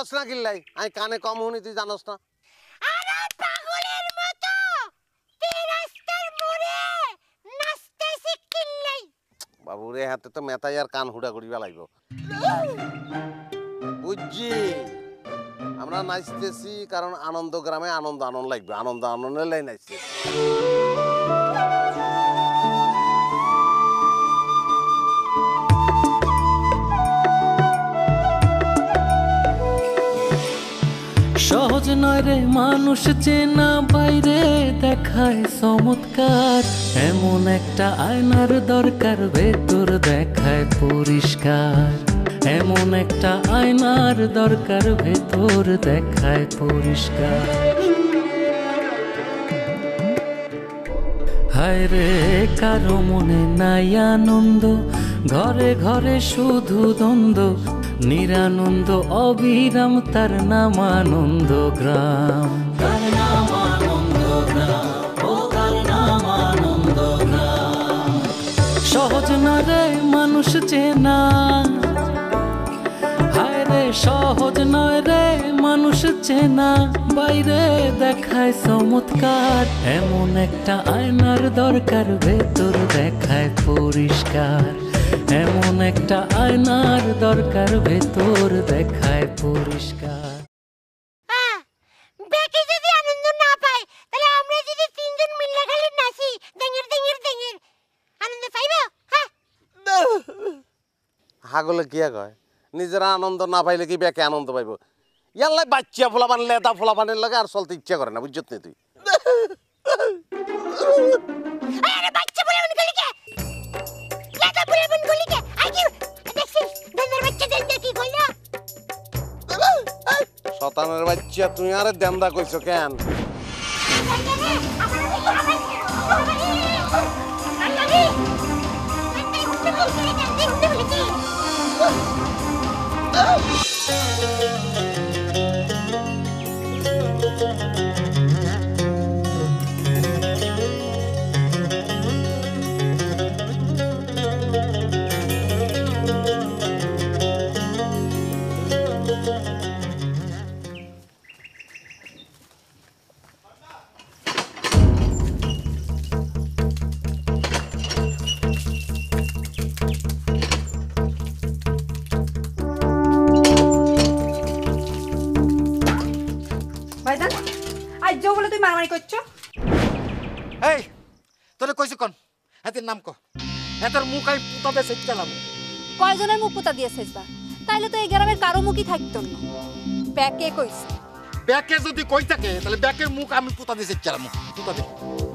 কস না কিল্লাই আমি কানে কম শুনি তুই জানোস না আরে পাগলের মতো তুই রাস্তার মোড়ে নাচতেছিস কিল্লাই বাবু রে হাতে তো মেতাই আর কান হুড়া করিবা লাগবো বুঝছি আমরা নাচতেছি কারণ আনন্দ গ্রামে আনন্দ আনন্দ লাগবে আনন্দ আনন্দের লাই নাচতেছি সহজ নয় রে মানুষ চেনা বাইরে দেখায় চমৎকার এমন একটা আয়নার দরকার ভেতর দেখায় পরিষ্কার এমন একটা আয়নার দরকার ভেতর দেখায় পরিষ্কার হায় রে কারো মনে নাই আনন্দ ঘরে ঘরে শুধু দ্বন্দ্ব নিরানন্দ অবিরাম তার নাম আনন্দ গ্রাম তার নাম আনন্দ গ্রাম ও তার নাম আনন্দ গ্রাম সহজ না রে মানুষ চেনা হায় রে সহজ নয় রে মানুষ চেনা বাইরে দেখায় চমৎকার এমন একটা আয়নার দরকার ভেতর দেখায় পরিষ্কার এমন একটা আয়নার দরকার ভেতর দেখায় পরিষ্কার বেকে যদি আনন্দ না পায় তাহলে আমরা যদি তিনজন মিলে খালি নাচি দেঙের দেঙের দেঙের আনন্দ পাইবো হ্যাঁ হাগলে কি কয় নিজেরা আনন্দ না পাইলে কি বেকে আনন্দ পাইব ইয়াল্লাই বাচ্চা ফোলা বানলে তা ফোলা বানের লাগে আর চলতে ইচ্ছা করে না বুঝছত নি তুই আরে বাচ্চা বলে মন গলি কে লেটা বলে মন গলি কে আই কি দেখছিস দেনের বাচ্চা দেন কি কইলা শতানের বাচ্চা তুই আরে দেন্দা কইছো কেন এই তোরে কইছি কোন হাতের নাম কো হাতের মুখ আই পুতা দে সেচ্চালাম কয়জনের মুখ পুতা দিয়েছিস বা তাইলে তো এই গ্রামের কারো মুখই থাকতো না ব্যাকে কইছে ব্যাকে যদি কই থাকে তাহলে ব্যাকের মুখ আমি পুতা দে সেচ্চালাম পুতা দে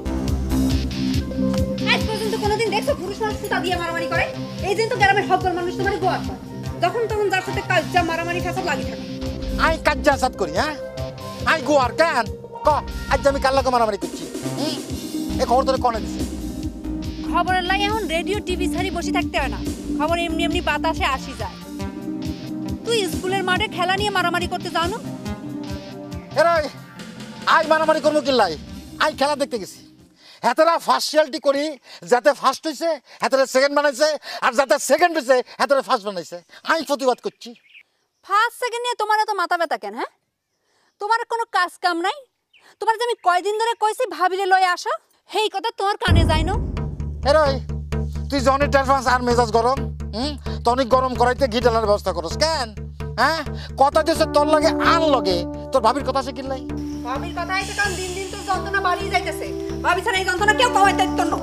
আজ পর্যন্ত কোনোদিন দেখছো পুরুষ মানুষ পুতা দিয়ে মারামারি করে এই দিন তো গ্রামের সকল মানুষ তোমারে গোয়া করে যখন তখন যার সাথে কাজা মারামারি ফাসাদ লাগি থাকে আই কাজা সাত করি হ্যাঁ আই গোয়ার কেন ক আজ আমি কাল লাগা মারামারি করছি এ খবর তোরে কোনে দিছে খবরের লাই এখন রেডিও টিভি ছাড়ি বসে থাকতে হয় না খবর এমনি এমনি বাতাসে আসি যায় তুই স্কুলের মাঠে খেলা নিয়ে মারামারি করতে যাও না এরে আই মারামারি করবো কিল্লাই আই খেলা দেখতে গেছি হেতেরা ফার্স্ট করি যাতে ফার্স্ট হইছে হেতেরা সেকেন্ড বানাইছে আর যাতে সেকেন্ড হইছে হেতেরা ফার্স্ট বানাইছে আই প্রতিবাদ করছি ফার্স্ট সেকেন্ড নিয়ে তোমার এত মাথা ব্যথা কেন হ্যাঁ তোমার কোনো কাজ কাম নাই তোমার যে আমি কয়দিন ধরে কইছি ভাবিলে লয়ে আসো হেই কথা তোমার কানে যায় না এরে তুই জনি টেলফাস আর মেজাজ গরম তনিক গরম করাইতে ঘি ঢালার ব্যবস্থা করস কেন হ্যাঁ কথা দিছে তোর লাগে আন লগে তোর ভাবির কথা শিখিল নাই ভাবির কথা আইতে কারণ দিন দিন তোর যন্ত্রণা বাড়িয়ে যাইতেছে ভাবি ছাড়া এই যন্ত্রণা কেউ কমাইতে দিত না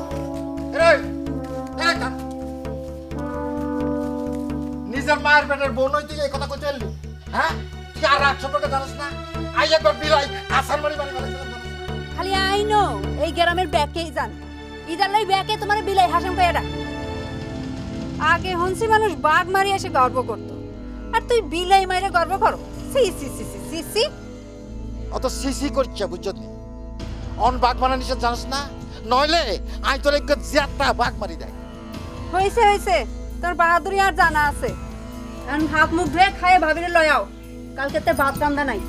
নিজের মায়ের পেটের বোন হইতে এই কথা কইতে এলি হ্যাঁ তুই আর রাগ সম্পর্কে জানিস না আই একবার বিলাই আসার মারি মারি মারি খালি আই নো এই গ্রামের ব্যাকেই জান ইদার লাই ব্যাকে তোমার বিলাই হাসাম কইয়া ডাক আগে হনসি মানুষ বাঘ মারি এসে গর্ব করত আর তুই বিলাই মাইরে গর্ব করো সি সি সি সি সি সি অত সিসি করছে বুঝছত নি অন বাঘ মারা নিষেধ জানিস না নইলে আই তোর এক জিয়াটা বাঘ মারি দেয় হইছে হইছে তোর বাহাদুরি আর জানা আছে এখন হাত মুখ ধুয়ে খাইয়ে ভাবিরে লয়াও কালকে তে ভাত রান্দা নাই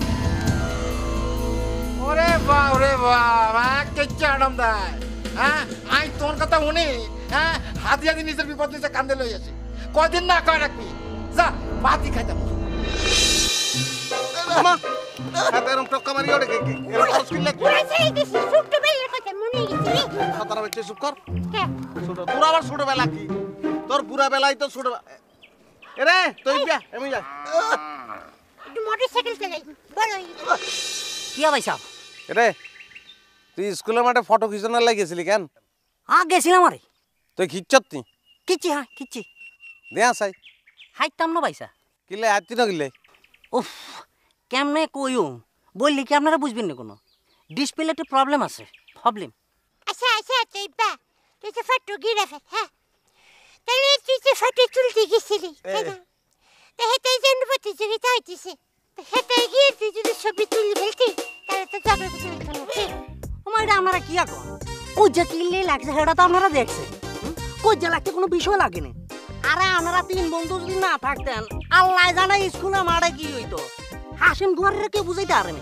ওরে বাবা কেচ্চা আনন্দ হ্যাঁ আই তোর কথা শুনি হ্যাঁ হাতিয়া দি নিজের বিপদ নিজে কান্দে লই আসি কয়দিন না কয় রাখবি যা ভাতই খাইতাম আমা হাতে এরকম টক্কা মারি ওড়ে কে এরকম খরচ কিনলে পুরা ছেড়ে দিছি ছোটবেলার কথা মনে গেছে রে সাতারা বেচে চুপ কর কে ছোট তোর আবার ছোটবেলা কি তোর বুড়া বেলায় তো ছোট এরে তুই বিয়া এমনি যা একটু মোটরসাইকেল চালাই বলো কি ভাই সাহেব এরে তুই স্কুলের মাঠে ফটো খিচানোর লাগিয়েছিলি কেন গেছিলাম আরে তুই খিচ্ছত নি কিচ্ছি হ্যাঁ কিচ্ছি দেয়া চাই হাইতাম না ভাইসা কিলে হাতি না কিলে উফ কেমনে কইও বললি কি আপনারা বুঝবেন না কোনো ডিসপ্লেতে প্রবলেম আছে প্রবলেম আচ্ছা আচ্ছা তুই বা তুই তো ফটো গিরা ফেল হ্যাঁ তাহলে তুই তো ফটো তুলতে গেছিলি তাই না তো হেঁটাই জন্য প্রতিযোগিতা হইতেছে হেঁটাই গিয়ে তুই যদি ছবি তুলে ফেলতি তাহলে তো যাবে আমার এটা আপনারা কি এখন কোজা কিনলে লাগছে সেটা তো আপনারা দেখছেন কোজা লাগতে কোনো বিষয় লাগেনি আরে আপনারা তিন বন্ধু যদি না থাকতেন আল্লাহ জানে স্কুলে মারে কি হইতো হাসিম দুয়ারে কে বুঝাইতে পারেনি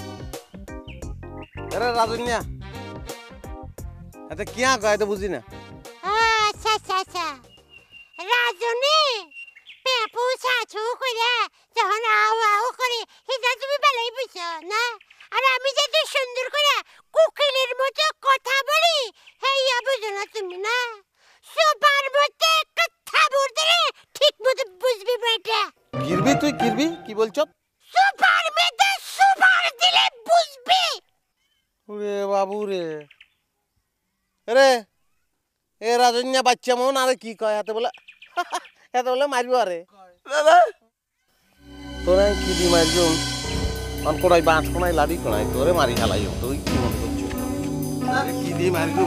আরে রাজন্যা এতে কিয়া কয় তো বুঝি না আচ্ছা আচ্ছা আচ্ছা রাজনে পেপু ছাছু করে যখন আও আও করে সেটা তুমি ভালোই বুঝছো না আর আমি যাতে সুন্দর করে কুকিলের মতো কথা বলি হেইয়া বুঝো না তুমি না সুপার মতো কথা বলতে ঠিক মতো বুঝবি বেটা গিরবি তুই গিরবি কি বলছ সুপার মতো সুপার দিলে বুঝবি ওরে বাবু রে রে এ রাজন্যা বাচ্চা মন আরে কি কয় হাতে বলে হাতে বলে মারবো আরে তোরা কি দি মারবো অন কোড়াই বাঁশ কোনাই লাড়ি কোনাই তোরে মারি খেলাই তুই কি মনে করছিস আরে কি দি মারবো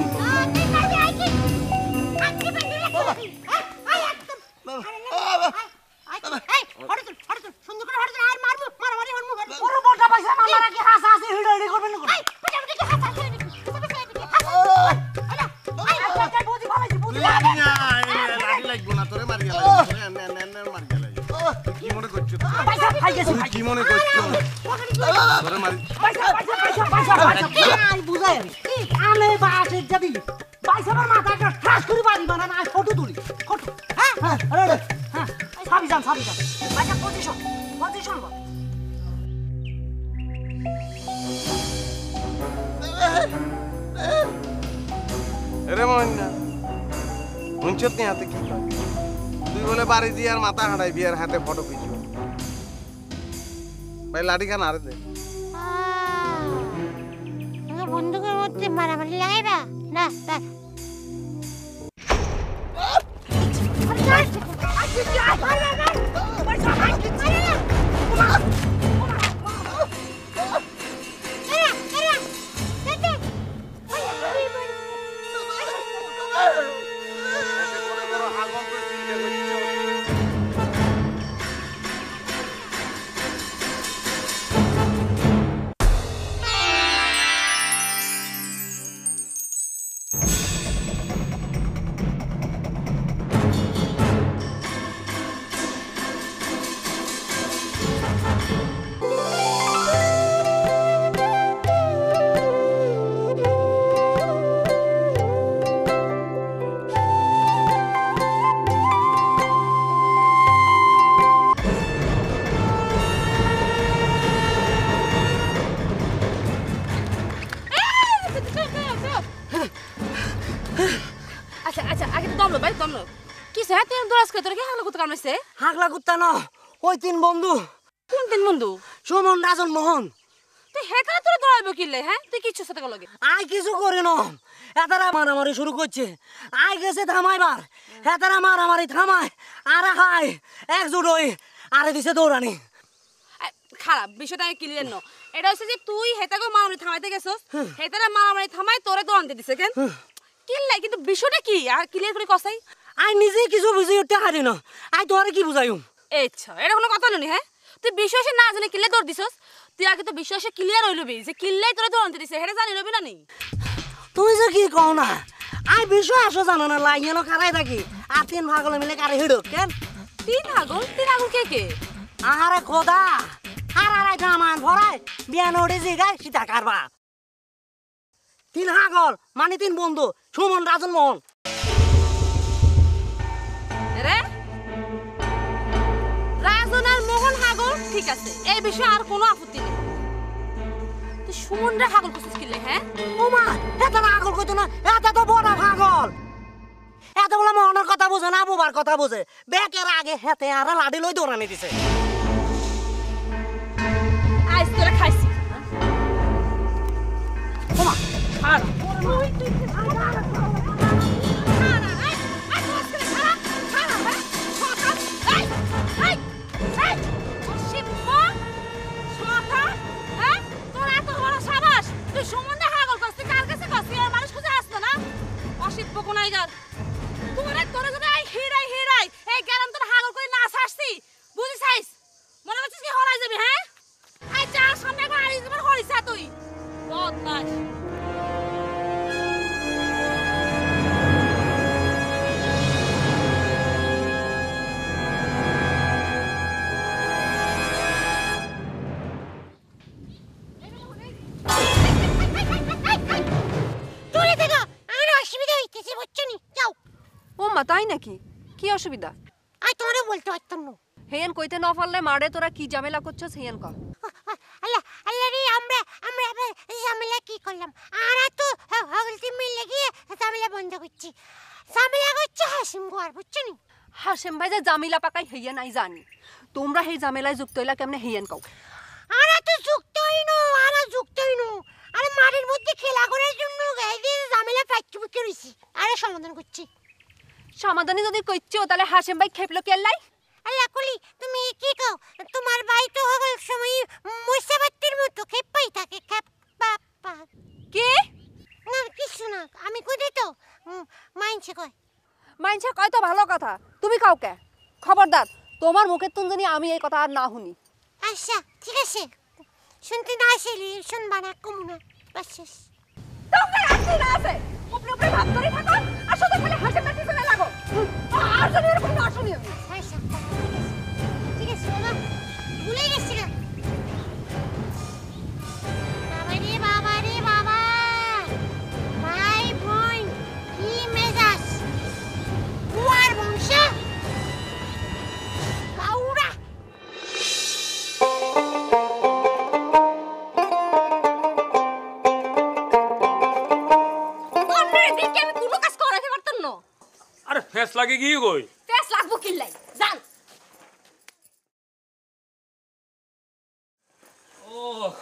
লাড়ি লাগবো না তোরে মারি খেলাই মারি খেলাই কি মনে করছিস কি মনে করছিস তোরে মারি বুঝাই আমি বাসে যাবি বাইসাবার মাথাটা ঠাস করে বাড়ি বানান আর ফটো তুলি ফটো হ্যাঁ হ্যাঁ হ্যাঁ সাবি যান বাইসা পজিশন এরে মন্না মুঞ্চত নি হাতে কি কয় তুই বলে বাড়ি দিয়ে আর মাথা হাঁটাই বিয়ার হাতে ফটো খিচু ভাই লাঠি খান আরে দে বন্ধুকের মধ্যে মারামারি লাগাইবা না আচ্ছা আগে তো দমলো ভাই দমলো কিসে হ্যাঁ তুই দরাজ করে তোর কি হাগলা কুত্তা কামড়াইছে হাগলা কুত্তা না ওই তিন বন্ধু কোন তিন বন্ধু সুমন রাজন মোহন তুই হেতারা তোর দৌড়াইবো কিনলে হ্যাঁ তুই কিচ্ছু সাথে লগে আই কিছু করি না এতারা মারামারি শুরু করছে আই গেছে থামাইবার এতারা মারামারি থামায় আরে হাই একজুট হই আরে দিছে দৌড়ানি খারাপ বিষয়টা ক্লিয়ার ন এটা হচ্ছে যে তুই হেতাকে মারামারি থামাইতে গেছস হেতারা মারামারি থামাই তোরে তো আনতে দিছে কেন কিনলাই কিন্তু বিষয়টা কি আর ক্লিয়ার করে কসাই আই নিজে কিছু বুঝি উঠতে হারি না আই তোরে কি বুঝাইম আচ্ছা এটা কোনো কথা ননি হ্যাঁ তুই বিশ্বাসে না জানে কিলে দৌড় দিছস তুই আগে তো বিশ্বাসে ক্লিয়ার হইল বি যে কিল্লাই তোরে দৌড় আনতে দিছে হেটা জানি লবি না নি তুমি যে কি কও না আই বিষয় আসো জানো না লাইন কারাই থাকি আর তিন ভাগলে মিলে কারে হিড়ো কেন তিন আগুন কে কে আহারে খোদা হারারাই জামান ভরাই বিয়ান ওড়ে জিগায় সীতা কারবা তিন হাগল মানে তিন বন্ধু সুমন রাজন মোহন রে রাজন আর মোহন হাগল ঠিক আছে, এই বিষয়ে আর কোনো আপত্তি নেই। তুই সুমনরা হাগল করছিস কিলে? হ্যাঁ ও মা, এত না আগল কইতো না, এত তো বড় পাগল। এত বলে মনের কথা বোঝে না, বুবার কথা বোঝে। ব্যাকের আগে হেতে আর লাডি লই দৌড়ানি দিছে। আইস তোরা খাইছি। ও মা, আর তাই নাকি? কি অসুবিধা? আর তোরা বলতে পারতাম না। হেয়ান কইতে না পারলে মারে তোরা কি ঝামেলা করছস হেয়ান ক। আল্লাহ আল্লাহ রে, আমরা ঝামেলা কি করলাম? আর তো হগলতি মিলে গিয়ে ঝামেলা বন্ধ করছি। ঝামেলা করছে হাসিম গোয়ার, বুঝছো নি? হাসেম ভাই যে জামিলা পাকাই হেয়ান নাই জানি। তোমরা এই ঝামেলায় যুক্ত হইলা কেমনে হেয়ান কও? আর তো যুক্ত হইনো, আর যুক্ত হইনো। আর মাঠের মধ্যে খেলা করার জন্য গায়ে দিয়ে ঝামেলা পাচ্ছি বুঝতে রইছি। আরে সমাধান করছি। সমাধানী যদি কইছো তাহলে হাসেম ভাই খেপলো কেলাই? আল্লাহ কলি, তুমি কি কও? তোমার ভাই তো হগল সময় মশাবাতির মতো খেপাই থাকে, খেপা। কি? না কিছু না, আমি কই তো মাইনছে কয়। মাইনছে কয় তো ভালো কথা, তুমি কাও কে? খবরদার তোমার মুখের তুন জানি আমি এই কথা আর না শুনি। আচ্ছা ঠিক আছে, শুনতে না আসলে শুনবা না, কমু না, বাস। তোমরা আসছে না আছে উপরে উপরে ভাব করে থাকো আর শুধু খালি হাসেম ভাই পিছনে লাগো। আর যদি এরকম না শুনি আমি। আচ্ছা ঠিক আছে বাবা, ভুলে গেছিলাম। বাবা রে বাবা, ভাই বোন কি মেজাজ, কুয়ার বংশ কাউরা। আরে ফেস লাগে কি কই? ফেস লাগবো কিল্লাই জান। ও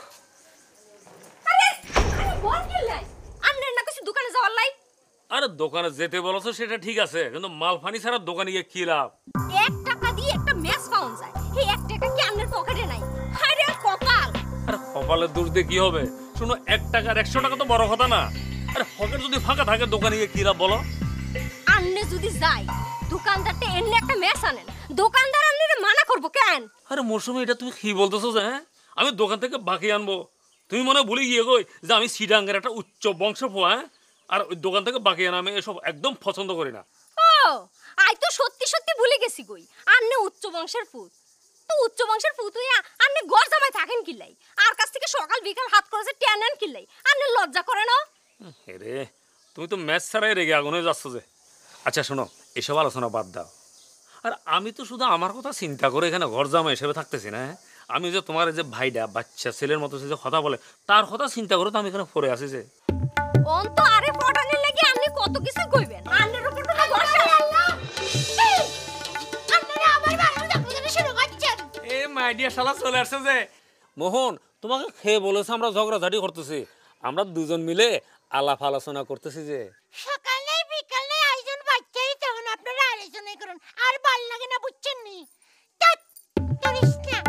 আরে বল কিল্লাই, আন্নের না কিছু দোকানে যাওয়ার লাই? আরে দোকানে যেতে বলছো সেটা ঠিক আছে, কিন্তু মালফানি ছাড়া দোকানে গিয়ে কি লাভ? 1 টাকা দিয়ে একটা ম্যাচ পাওয়া যায়, এই 1 টাকা কি আন্নের পকেটে নাই? আরে কপাল। আরে কপালের দোষ দিয়ে কি হবে? শুনো 1 টাকা আর 100 টাকা তো বড় কথা না। আরে পকেট যদি ফাঁকা থাকে দোকানে গিয়ে কি লাভ বলো? আন্নে যদি যাই দোকানদারটা এনে একটা ম্যাচ আনেন, দোকানদার আন্নের মানা করবো কেন? আরে মৌসুমী এটা তুমি কি বলতেছো যে? হ্যাঁ আমি দোকান থেকে বাকি আনবো? তুমি মনে ভুলে গিয়ে গই যে আমি সিডাঙ্গের একটা উচ্চ বংশ পোয়া। হ্যাঁ আর ওই দোকান থেকে বাকি আনা আমি এসব একদম পছন্দ করি না। ও আই তো সত্যি সত্যি ভুলে গেছি গই, আন্নে উচ্চ বংশের ফুত। তো উচ্চ বংশের ফুত হইয়া আন্নে গড় জামাই থাকেন কিলাই? আর কাছ থেকে সকাল বিকাল হাত খরচে টেন আন কিলাই? আন্নে লজ্জা করে না? রে তুমি তো ম্যাচ ছাড়াই রেগে আগুন হয়ে যাচ্ছ যে। আচ্ছা শোনো, এসব আলোচনা বাদ দাও। আর আমি তো শুধু আমার কথা চিন্তা করে এখানে ঘর জামা হিসেবে থাকতেছি না। আমি যে তোমার যে ভাইটা বাচ্চা ছেলের মতো যে কথা বলে তার কথা চিন্তা করে তো আমি এখানে পড়ে আছি যে। অন তো আরে পটানের লাগি আপনি কত কিছু কইবেন, আন্নের উপর তো ভরসা আল্লাহ। এই আপনারা আমার ভালো দেখতে শুরু করছেন। এ মাই ডিয়ার শালা চলে আসছে যে। মোহন তোমাকে খেয়ে বলেছে আমরা ঝগড়াঝাটি করতেছি, আমরা দুজন মিলে আলাপ আলোচনা করতেছি যে। সকালে বিকালে আয়োজন বাচ্চাই তখন আপনারা আলোচনা করুন, আর ভাল লাগে না বুঝছেন নি? তত করিস না।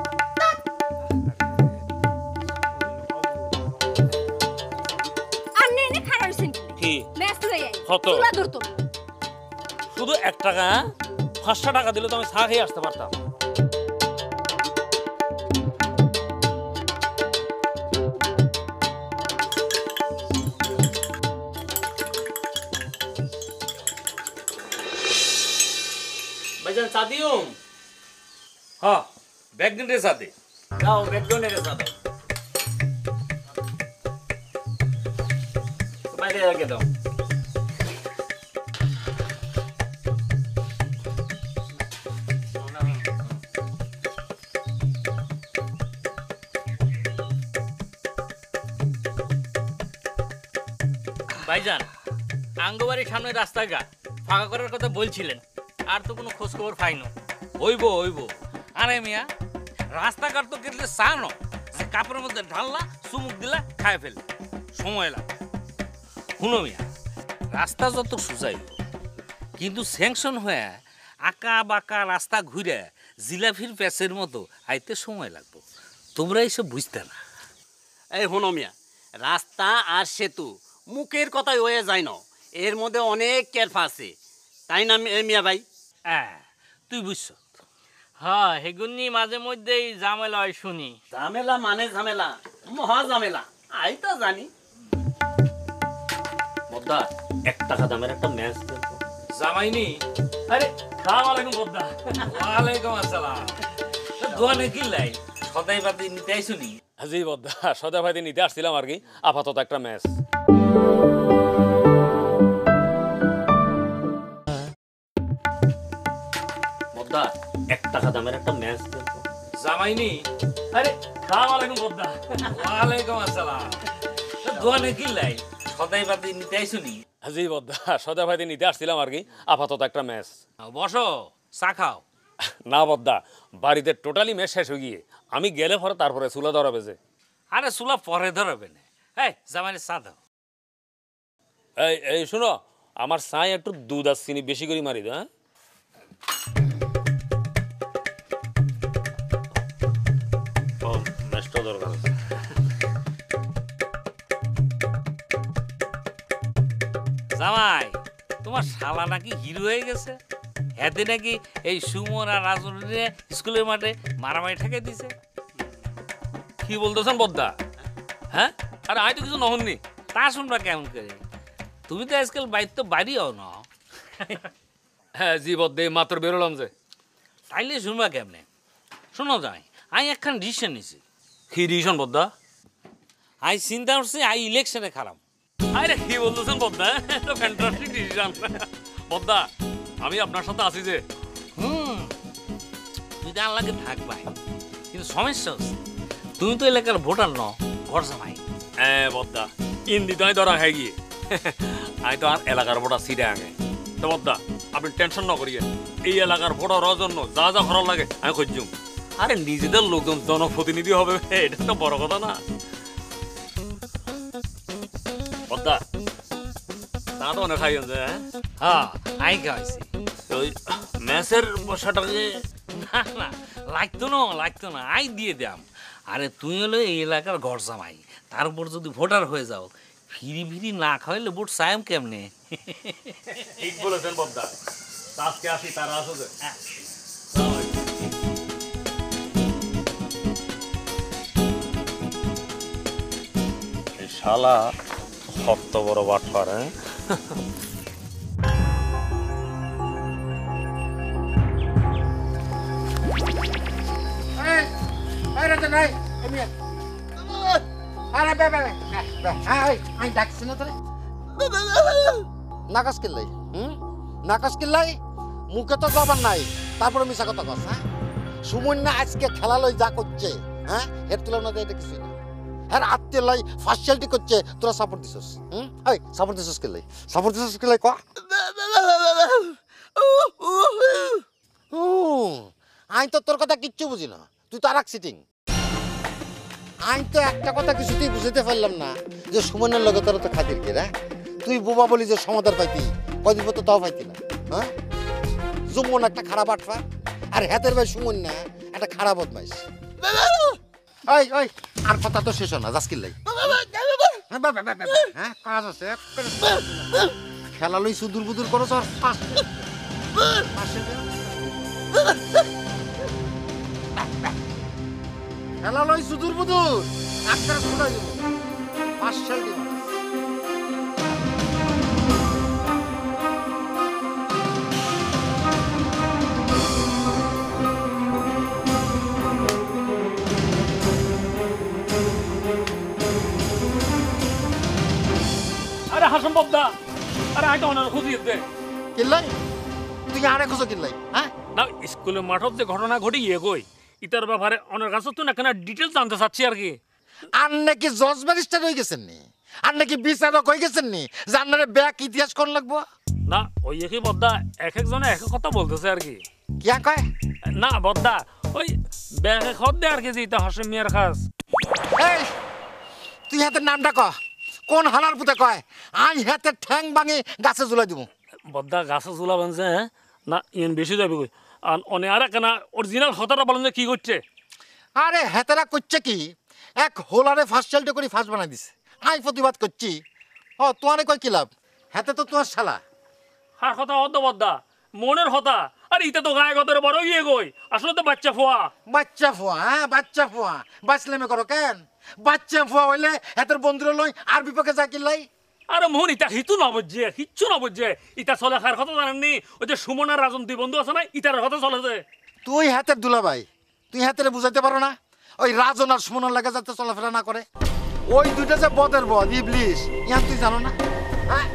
আন্নে এনে খারাপ হইছেন কি ম্যাচ লই আই কত? তুলা ধরতো শুধু 1 টাকা, 500 টাকা দিলে তো আমি চা খেয়ে আসতে পারতাম। ভাইজান চা দিউম? হ্যাঁ ব্যাগদিন রে সাথে যাও ম্যাকডোনাল্ডে চা দাও। বাইরে রেখে দাও। ভাইজান আঙ্গবাড়ির সামনে রাস্তাঘাট ফাঁকা করার কথা বলছিলেন, আর তো কোনো খোঁজ খবর পাইনো। হইব হইব। আরে মিয়া, রাস্তাঘাট তো কেটে চানো যে কাপড়ের মধ্যে ঢাললা চুমুক দিলা খায় ফেল, সময় লাগে। শুনো মিয়া, রাস্তা যত সুজাইব কিন্তু স্যাংশন হয়ে আঁকা বাঁকা রাস্তা ঘুরে জিলাপির প্যাচের মতো আইতে সময় লাগবে। তোমরা এইসব বুঝতে না। এই হনো মিয়া, রাস্তা আর সেতু মুখের কথাই হয়ে যায় না, এর মধ্যে অনেক কেরফা আছে, তাই না মিয়া ভাই? হ্যাঁ, তুই বুঝছ। হ্যাঁ, হেগুনি মাঝে মধ্যেই ঝামেলা হয় শুনি। ঝামেলা মানে ঝামেলা, মহা ঝামেলা, আই তো জানি। বদ্দা, 1 টাকা দামের একটা ম্যাচ জামাইনি। আরে সালাম আলাইকুম বদ্দা। ওয়ালাইকুম আসসালাম। দোকানে কি লাই সদাই পাতি নিতে আইছুনি? জি বদ্দা, সদাই পাতি নিতে আসছিলাম আর কি, আপাতত একটা ম্যাচ। বদ্দা, 1 টাকা দামের একটা ম্যাচ জামাইনি। আরে সালাম আলাইকুম বদ্দা। ওয়ালাইকুম আসসালাম। দোকানে কি লাই সদাই পাতি নিতে আইছুনি? জি বদ্দা, সদাই পাতি নিতে আসছিলাম আর কি, আপাতত একটা ম্যাচ। বসো, চা খাও। না বদ্দা, বাড়িতে টোটালি ম্যাচ শেষ হয়ে গিয়ে আমি গেলে পরে তারপরে চুলা ধরাবে যে। আরে চুলা পরে ধরাবে না, এই জামাইনে চা দাও। এই এই শুনো, আমার চাই একটু দুধ আর চিনি বেশি করে মারি দাও। হ্যাঁ, ম্যাচটা দরকার আছে। জামাই, তোমার শালা নাকি হিরো হয়ে গেছে। এতে নাকি এই সুমন আর রাজনীতি স্কুলের মাঠে মারামারি ঠেকে দিছে। কি বলতেছেন বদ্দা? হ্যাঁ, আরে আমি তো কিছু নহননি, তা শুনবা কেমন করে? তুমি তো আজকাল বাইর তো বাড়িও না। হ্যাঁ জি বদ্দে, মাত্র বেরোলাম যে। তাইলে শুনবা কেমনে? শোনো যাই, আমি একখান ডিসিশন নিছি। কি ডিসিশন বদ্দা? আমি চিন্তা করছি আই ইলেকশনে খারাপ। আরে কি বলতেছেন বদ্দা, এটা ফ্যান্টাস্টিক ডিসিশন। বদ্দা, আমি আপনার সাথে আছি যে। তুই তো আল্লাহকে থাকবাই, কিন্তু সমস্যা হচ্ছে তুমি তো এলাকার ভোটার ন, ঘর জামাই। হ্যাঁ বদ্দা, ইন্দি তো আমি ধরা হয়ে গিয়ে আমি তো আর এলাকার ভোটার সিটে আগে। তো বদ্দা, আপনি টেনশন না করিয়ে, এই এলাকার ভোটার হওয়ার জন্য যা যা খরচ লাগে আমি খুঁজছুম। আরে নিজেদের লোকজন জনপ্রতিনিধি হবে, এটা তো বড় কথা না। বদ্দা, তা তো অনেক খাই আছে। হ্যাঁ, আই খাইছি। ওই ম্যাচের বসাটাকে না না লাগতো না, আই দিয়ে দাম। আরে তুই হলো এই এলাকার ঘর জামাই, তার উপর যদি ভোটার হয়ে যাও, ফিরি না খাওয়াইলে ভোট চাইম কেমনে? ঠিক বলেছেন বদ্দা, আজকে আসি তারা আসবে। শালা কত বড় বাটপার। হ্যাঁ, নাকাশ কিল্লাই, নাকাশ কিল্লাই, মুখে তো জবান নাই, তারপরে মিশা কথা কস। হ্যাঁ, সুমন্যা আজকে খেলা লই যা করছে, হ্যাঁ, এর তুলনাতে এটা কিছুই না। হ্যাঁ, আত্মীয় লাই ফার্সিয়ালিটি করছে, তোরা সাপোর্ট দিছস। এই সাপোর্ট দিছস কিল্লাই, সাপোর্ট দিছস কিল্লাই ক। আইন তো তোর কথা কিচ্ছু বুঝি না, তুই তো আর এক সিটিং। আইন তো একটা কথা কিছুতেই বুঝতে পারলাম না, যে সুমনের লগে তোর তো খাতির কে রে? তুই বোবা বলি যে সমাধান পাইতি, কদিন পর তো তাও পাইতি না। হ্যাঁ, সুমন একটা খারাপ আটফা, আর হাতের ভাই সুমন না একটা খারাপ বদমাইশ। ওই ওই আর কথা তো শেষ না, যাস কিল্লাই। হ্যাঁ, কাজ আছে, খেলা লই সুদূর বুদুর করো তোর। খেলা লই সুদূর বুদুর একটা খোলা দিব পাঁচশাল দিব। আরে হাসম বদ্দা, আরে আইটা অনেক খুঁজিয়ে দে। কিল্লাই তুই আরে খুঁজো কিল্লাই? হ্যাঁ না, স্কুলের মাঠত যে ঘটনা ঘটে গিয়ে কই ইটার ব্যাপারে অনেক কাছে তো না কেন ডিটেলস জানতে চাচ্ছি আর কি। আর নাকি জজ ব্যারিস্টার হয়ে গেছেন নি? আর নাকি বিচারক হয়ে গেছেন নি যে আপনারা ব্যাক ইতিহাস কোন লাগবো? না ওই একই বদ্দা এক একজনে এক এক কথা বলতেছে আর কি। কিয়া কয়? না বদ্দা ওই ব্যাগে খদ দে আর কি, যে এটা হাসিম মিয়ার খাস। এই তুই হাতের নামটা ক, কোন হালার পুতে কয় আই হাতে ঠ্যাং ভাঙি গাছে ঝুলাই দিব? বদ্দা গাছে ঝুলা বানছে, হ্যাঁ না ইন বেশি যাবে কই। আর অনে আর কেনা অরিজিনাল হতাটা বলেন যে কি করছে। আরে হেতারা করছে কি, এক হোলারে ফার্স্ট চালটা করে ফার্স্ট বানাই দিছে। আই প্রতিবাদ করছি। ও তোমারে কয় কি লাভ, হাতে তো তোমার শালা। হার কথা হদ্দ বদ্দা মনের হতা। আর ইটা তো গায়ে গতরে বড় গিয়ে কই, আসলে তো বাচ্চা ফোয়া। বাচ্চা ফোয়া? হ্যাঁ বাচ্চা ফোয়া। বাঁচলেমে করো কেন? বাচ্চা ফোয়া হইলে হাতের বন্ধুরা লই আর বিপক্ষে যা কিলাই। আরে মোহন ইটা হিতু না বুঝছে, কিচ্ছু না বুঝছে। ইটা চলে খার কথা জানেননি? ওই যে সুমন আর রাজন দুই বন্ধু আছে না, ইটার কথা চলেছে। তুই হাতের দুলাভাই, তুই হাতের বুঝাইতে পারো না ওই রাজন আর সুমনের লাগে যাতে চলাফেরা না করে? ওই দুইটা যে বদের বদ ইবলিশ, ইয়ান তুই জানো না? হ্যাঁ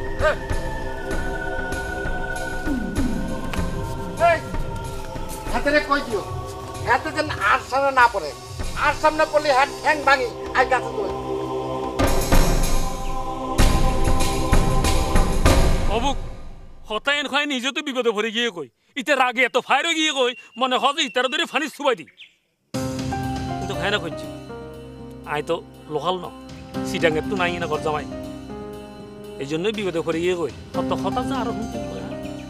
হাতেরে কই দিও, হাতে যেন আর সামনে না পড়ে। আর সামনে পড়লে হাত ঠ্যাং ভাঙি আর গাছে তুলে। অবুক হতায়ন খায় নিজে তো বিপদে ভরে গিয়ে কই, ইতে রাগে এত ফায়ারও গিয়ে কই মনে হয় যে ইতার ধরে ফানি ছুবাই দি। কিন্তু খায় না খুঁজছি আই তো লোকাল ন, সিটাঙ্গের তো নাই না ঘর জামাই, এই জন্যই বিপদে ভরে গিয়ে কই। কত হতা যে আরো শুনতে কই।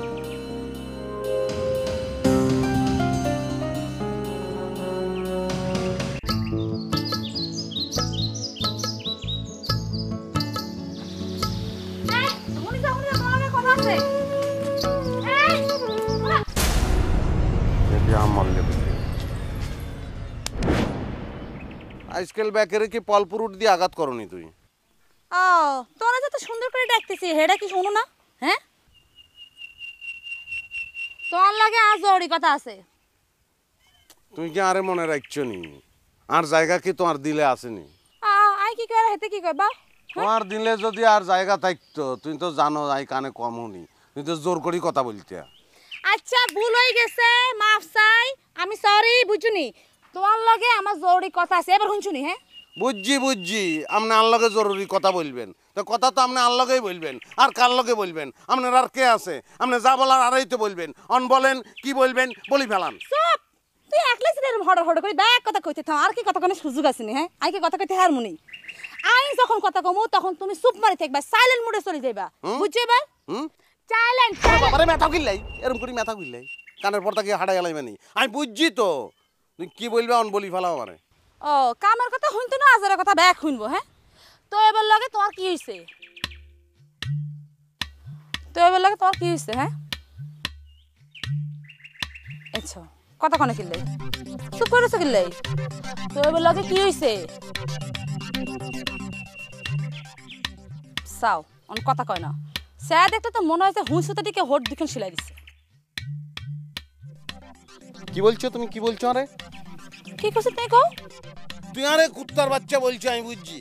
আজকাল ব্যাকেরে কি পলপুরুট দিয়ে আঘাত করনি তুই? ও তোরা যত সুন্দর করে ডাকতেছি হেডা কি শুনো না? হ্যাঁ তোর লাগে আজ জরুরি কথা আছে। তুই কি আরে মনে রাখছো নি? আর জায়গা কি তোমার দিলে আসেনি? আই কি করে হেতে কি কইবা? তোমার দিলে যদি আর জায়গা থাকতো, তুই তো জানো আই কানে কম হনি, তুই তো জোর করি কথা বলতে। আচ্ছা ভুল হয়ে গেছে, মাফ চাই, আমি সরি বুঝুনি। তোর লগে আমার জরুরি কথা আছে, এবার শুনছুনি? হ্যাঁ বুঝছি আপনি আল্লাহকে জরুরি কথা বলবেন, তো কথা তো আপনি আল্লাহকেই বলবেন, আর কার লগে বলবেন? আপনার আর কে আছে? আপনি যা বলার আরই তো বলবেন। অন বলেন কি বলবেন, বলি ফেলান। চুপ, তুই একলাই সিধা হড় হড় করে ব্যাগ কথা কইতে থাম। আর কি কথা কোনো সুযোগ আছে নি? হ্যাঁ আই কি কথা কইতে হার মুনি? আই যখন কথা কমু তখন তুমি চুপ মারি থাকবা, সাইলেন্ট মোডে চলে যাইবা, বুঝছো? এবার সাইলেন্ট। বাবারে মাথা গিল্লাই, এরকম করে মাথা গিল্লাই, কানের পর্দা কি হাঁটা গেলাই মানে? আমি বুঝছি তো তুই কি বলবে, অন বলি ফেলাও আমারে। ও কামের কথা শুনতো না, আজের কথা ব্যাগ শুনবো? হ্যাঁ তো এবার লগে তোমার কি হইছে? কি হইছে? হ্যাঁ আচ্ছা কথা কনে কিল্লাই, চুপ করেছো কিল্লাই? তো এবার লগে কি হইছে? চাও অন কথা কয় না। স্যার দেখতে তো মনে হয়েছে হুঁসুতে দিকে হোট দুখন সিলাই দিচ্ছে। কি বলছো তুমি? কি বলছো? আরে কি করছিস তুই? কও তুই আরে কুত্তার বাচ্চা বলছো, আমি বুঝছি।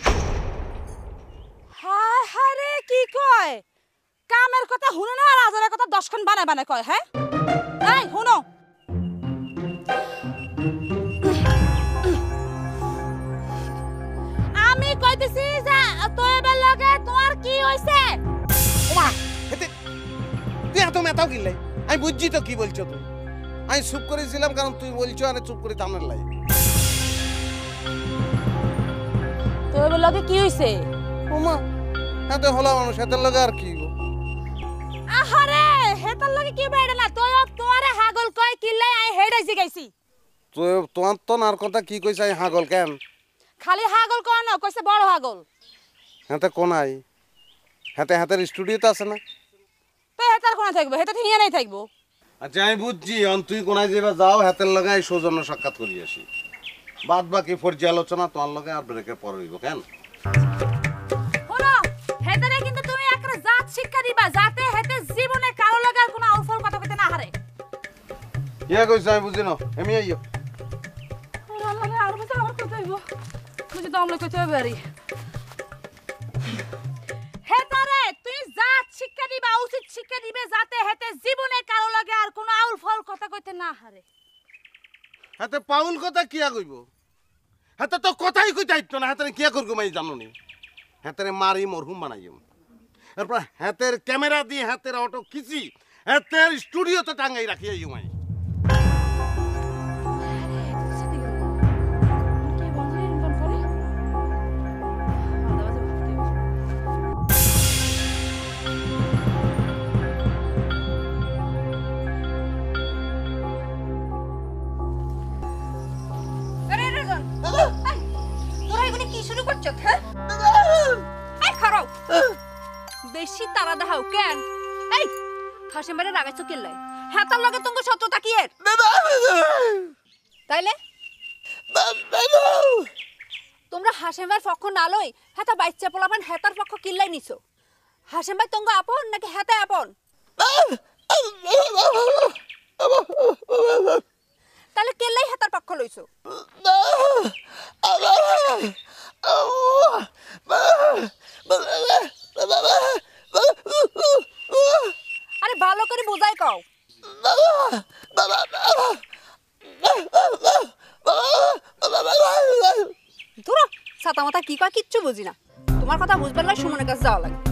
হায় হায় রে, কি কয়? কামের কথা শুনে না আর আজের কথা 10 খান বানায় বানায় কয়। হ্যাঁ এই শুনো, আমি কইতেছি যে তো এবার লগে তোমার কি হইছে? ওমা এতে তুই এত মাথাও গিল্লাই, আমি বুঝছি তো কি বলছো তুই। আমি চুপ করেছিলাম কারণ তুই বলছো, আরে চুপ করে থামার লাই। তো এবার লগে কি হইছে? ওমা এত হলা মানুষ, এতের লগে আর কি গো? আহারে হেতার লগে কি বাইরে না, তো তোমারে হাগল কয় কিল্লাই আই হেডাই জিগাইছি। তো তোমার তো নার কথা কি কইছে? আমি হাগল কেন? খালি হাগল কয় না, কইছে বড় হাগল। হাতে কোনাই, হাতের স্টুডিওতে আছে না? তো হেতার কোনা থাকবে, হেতা ঠিয়া নাই থাকবো। আচ্ছা আমি বুঝছি, তুই কোনায় যেবা যাও হাতের লগে সৌজন্য সাক্ষাৎ করি আসি। বাদ বাকি পর্যালোচনা তোমার লগে আর ব্রেকের পর হইব কেন? শোনো হেতারে কিন্তু তুমি একটা জাত শিক্ষা দিবা, যাতে হেতে জীবনে কারো লগে আর কোনো আউফল কথা কইতে না হারে। ইয়া কইছ আমি বুঝি না, আমি আইও। আল্লাহ আর বুঝা আমার কইতে হইব, বুঝি তো আমলে কইতে হবে আরি। হেতারে তুই জাত শিক্ষা দিবা, উচিত শিক্ষা দিবে, যাতে হেতে জীবনে কারো লগে আর কোনো আউফল কথা কইতে না হারে। হাতে পাউল কথা কিয়া কইব? হাতে তো কথাই কইতে আইতো না, হাতে কিয়া করগো মাই জানো নি? হাতের মারি মরহুম বানাইম এরপর হাতের ক্যামেরা দিয়ে হাতের অটো খিচি হাতের স্টুডিওতে টাঙ্গাই রাখিয়ে আমি বেশি তারা দেখাও কেন? এই হাসিম ভাইরে রাগাইছো কিল্লাই? হেতার লগে তোমার শত্রুতা কি এর? তাইলে তোমরা হাসিম ভাইয়ের পক্ষ না লই হেতা বাইচ্চা পোলাপান হেতার পক্ষ কিল্লাই নিছো। হাসিম ভাই তোমাকে আপন নাকি হেতা আপন? তাহলে কিল্লাই হেতার পক্ষ লইছো? আরে ভালো করে বোঝাই কও। ধরো ছাতা মাথা কি কয় কিচ্ছু বুঝি না। তোমার কথা বুঝবার লাগে সুমনের কাছে যাওয়া লাগে।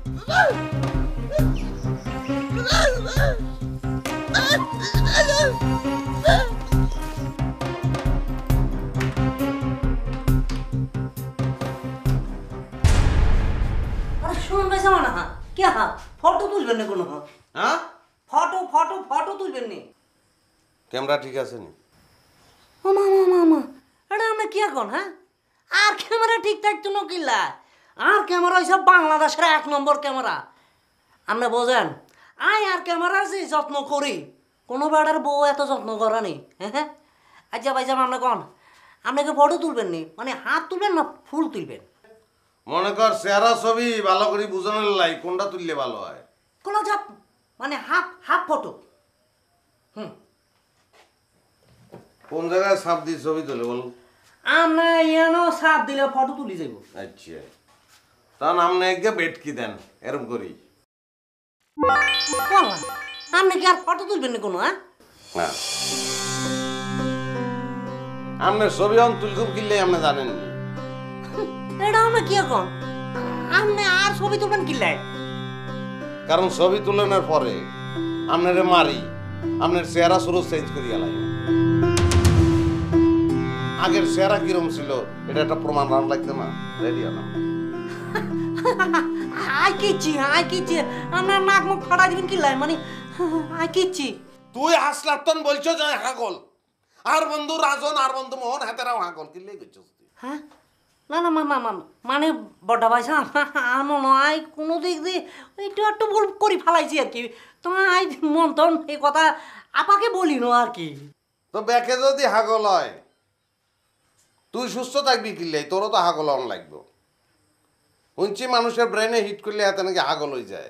সুমন ভাই যাও না কে ফটো তুলবেন না কোনো? হ্যাঁ ফটো ফটো ফটো তুলবেন নি? ক্যামেরা ঠিক আছে নি? ও মামা মামা এটা আমরা কি এখন? হ্যাঁ আর ক্যামেরা ঠিক থাকতো না কিল্লা? আর ক্যামেরা হইছে বাংলাদেশের 1 নম্বর ক্যামেরা। আপনি বোঝেন আর ক্যামেরা যে যত্ন করি কোনো বেড়ার বউ এত যত্ন করা নেই। হ্যাঁ আচ্ছা ভাই যাম আপনি কন আপনাকে ফটো তুলবেন নি মানে হাত তুলবেন না ফুল তুলবেন? মনে কর চেহারা ছবি ভালো করে বুঝানোর লাই কোনটা তুললে ভালো হয়? কোনো যাপ মানে হাফ হাফ ফটো। কোন জায়গায় ছাপ দিয়ে ছবি তোলে বল? আমরা এনো ছাপ দিলে ফটো তুলি যাব। আচ্ছা তা আপনি একগে বেটকি দেন এরকম করি। আপনি কি আর ফটো তুলবেন না কোনো? হ্যাঁ আপনার ছবি অন তুলকুম কিনলে আপনি জানেন নি? এটা আমরা কি এখন আপনি আর ছবি তুলবেন কিনলে? কারণ ছবি তুলনের পরে আপনারে মারি আপনার চেহারা শুরু চেঞ্জ করি গেলাই। আগের চেহারা কিরম ছিল এটা একটা প্রমাণ রান লাগতো না? রেডি আলাম আই কিচ্ছি আপনার নাক মুখ ফাটা দিবেন কিনলে মানে আই কিচ্ছি। তুই হাসলাতন বলছো যে হাগল আর বন্ধু রাজন আর বন্ধু মোহন হাতেরাও হাগল কিনলে গেছিস তুই? হ্যাঁ না না মামা মানে বড় ভাই আমি নয় কোনো দিক দিয়ে একটু একটু ভুল করি ফেলাইছি আর কি। তোমার মন্তন এই কথা আপাকে বলি না আর কি। তো ব্যাকে যদি হাগল হয় তুই সুস্থ থাকবি কিনলে তোরও তো হাগল অন লাগবে। শুনছি মানুষের ব্রেনে হিট করলে হাতে নাকি হাগল হয়ে যায়।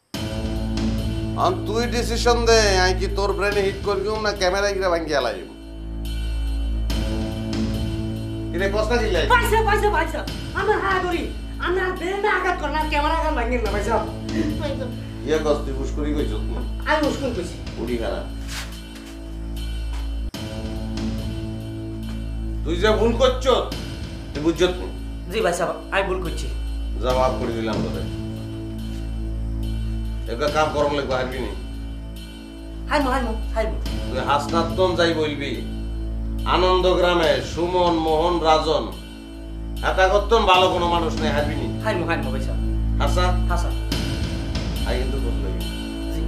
আর তুই ডিসিশন দে আই কি তোর ব্রেনে হিট করবি না ক্যামেরা গিয়ে ভাঙ্গি আলাইব? কিরে কষ্ট কিলাই পাইছে আমরা হা করি আমরা ব্রেনে আঘাত কর না ক্যামেরা আঘাত ভাঙি না পাইছে। ইয়া কষ্ট তুই বুঝ করি কইছ তুই? আমি মুশকিল কইছি উড়ি খারাপ তুই যে ভুল করছ তুই বুঝছ? জি ভাই সাহেব আমি ভুল করছি। জবাব করে দিলাম তোরে একটা কাম করম লাগবে হারবি নি? হাই তুই হাসনাতন যাই বলবি আনন্দ গ্রামে সুমন মোহন রাজন এটা করতেন ভালো কোনো মানুষ নেই হারবি নি? হাই ভাই সাহেব হাসা হাসা আই কিন্তু বুঝলো জি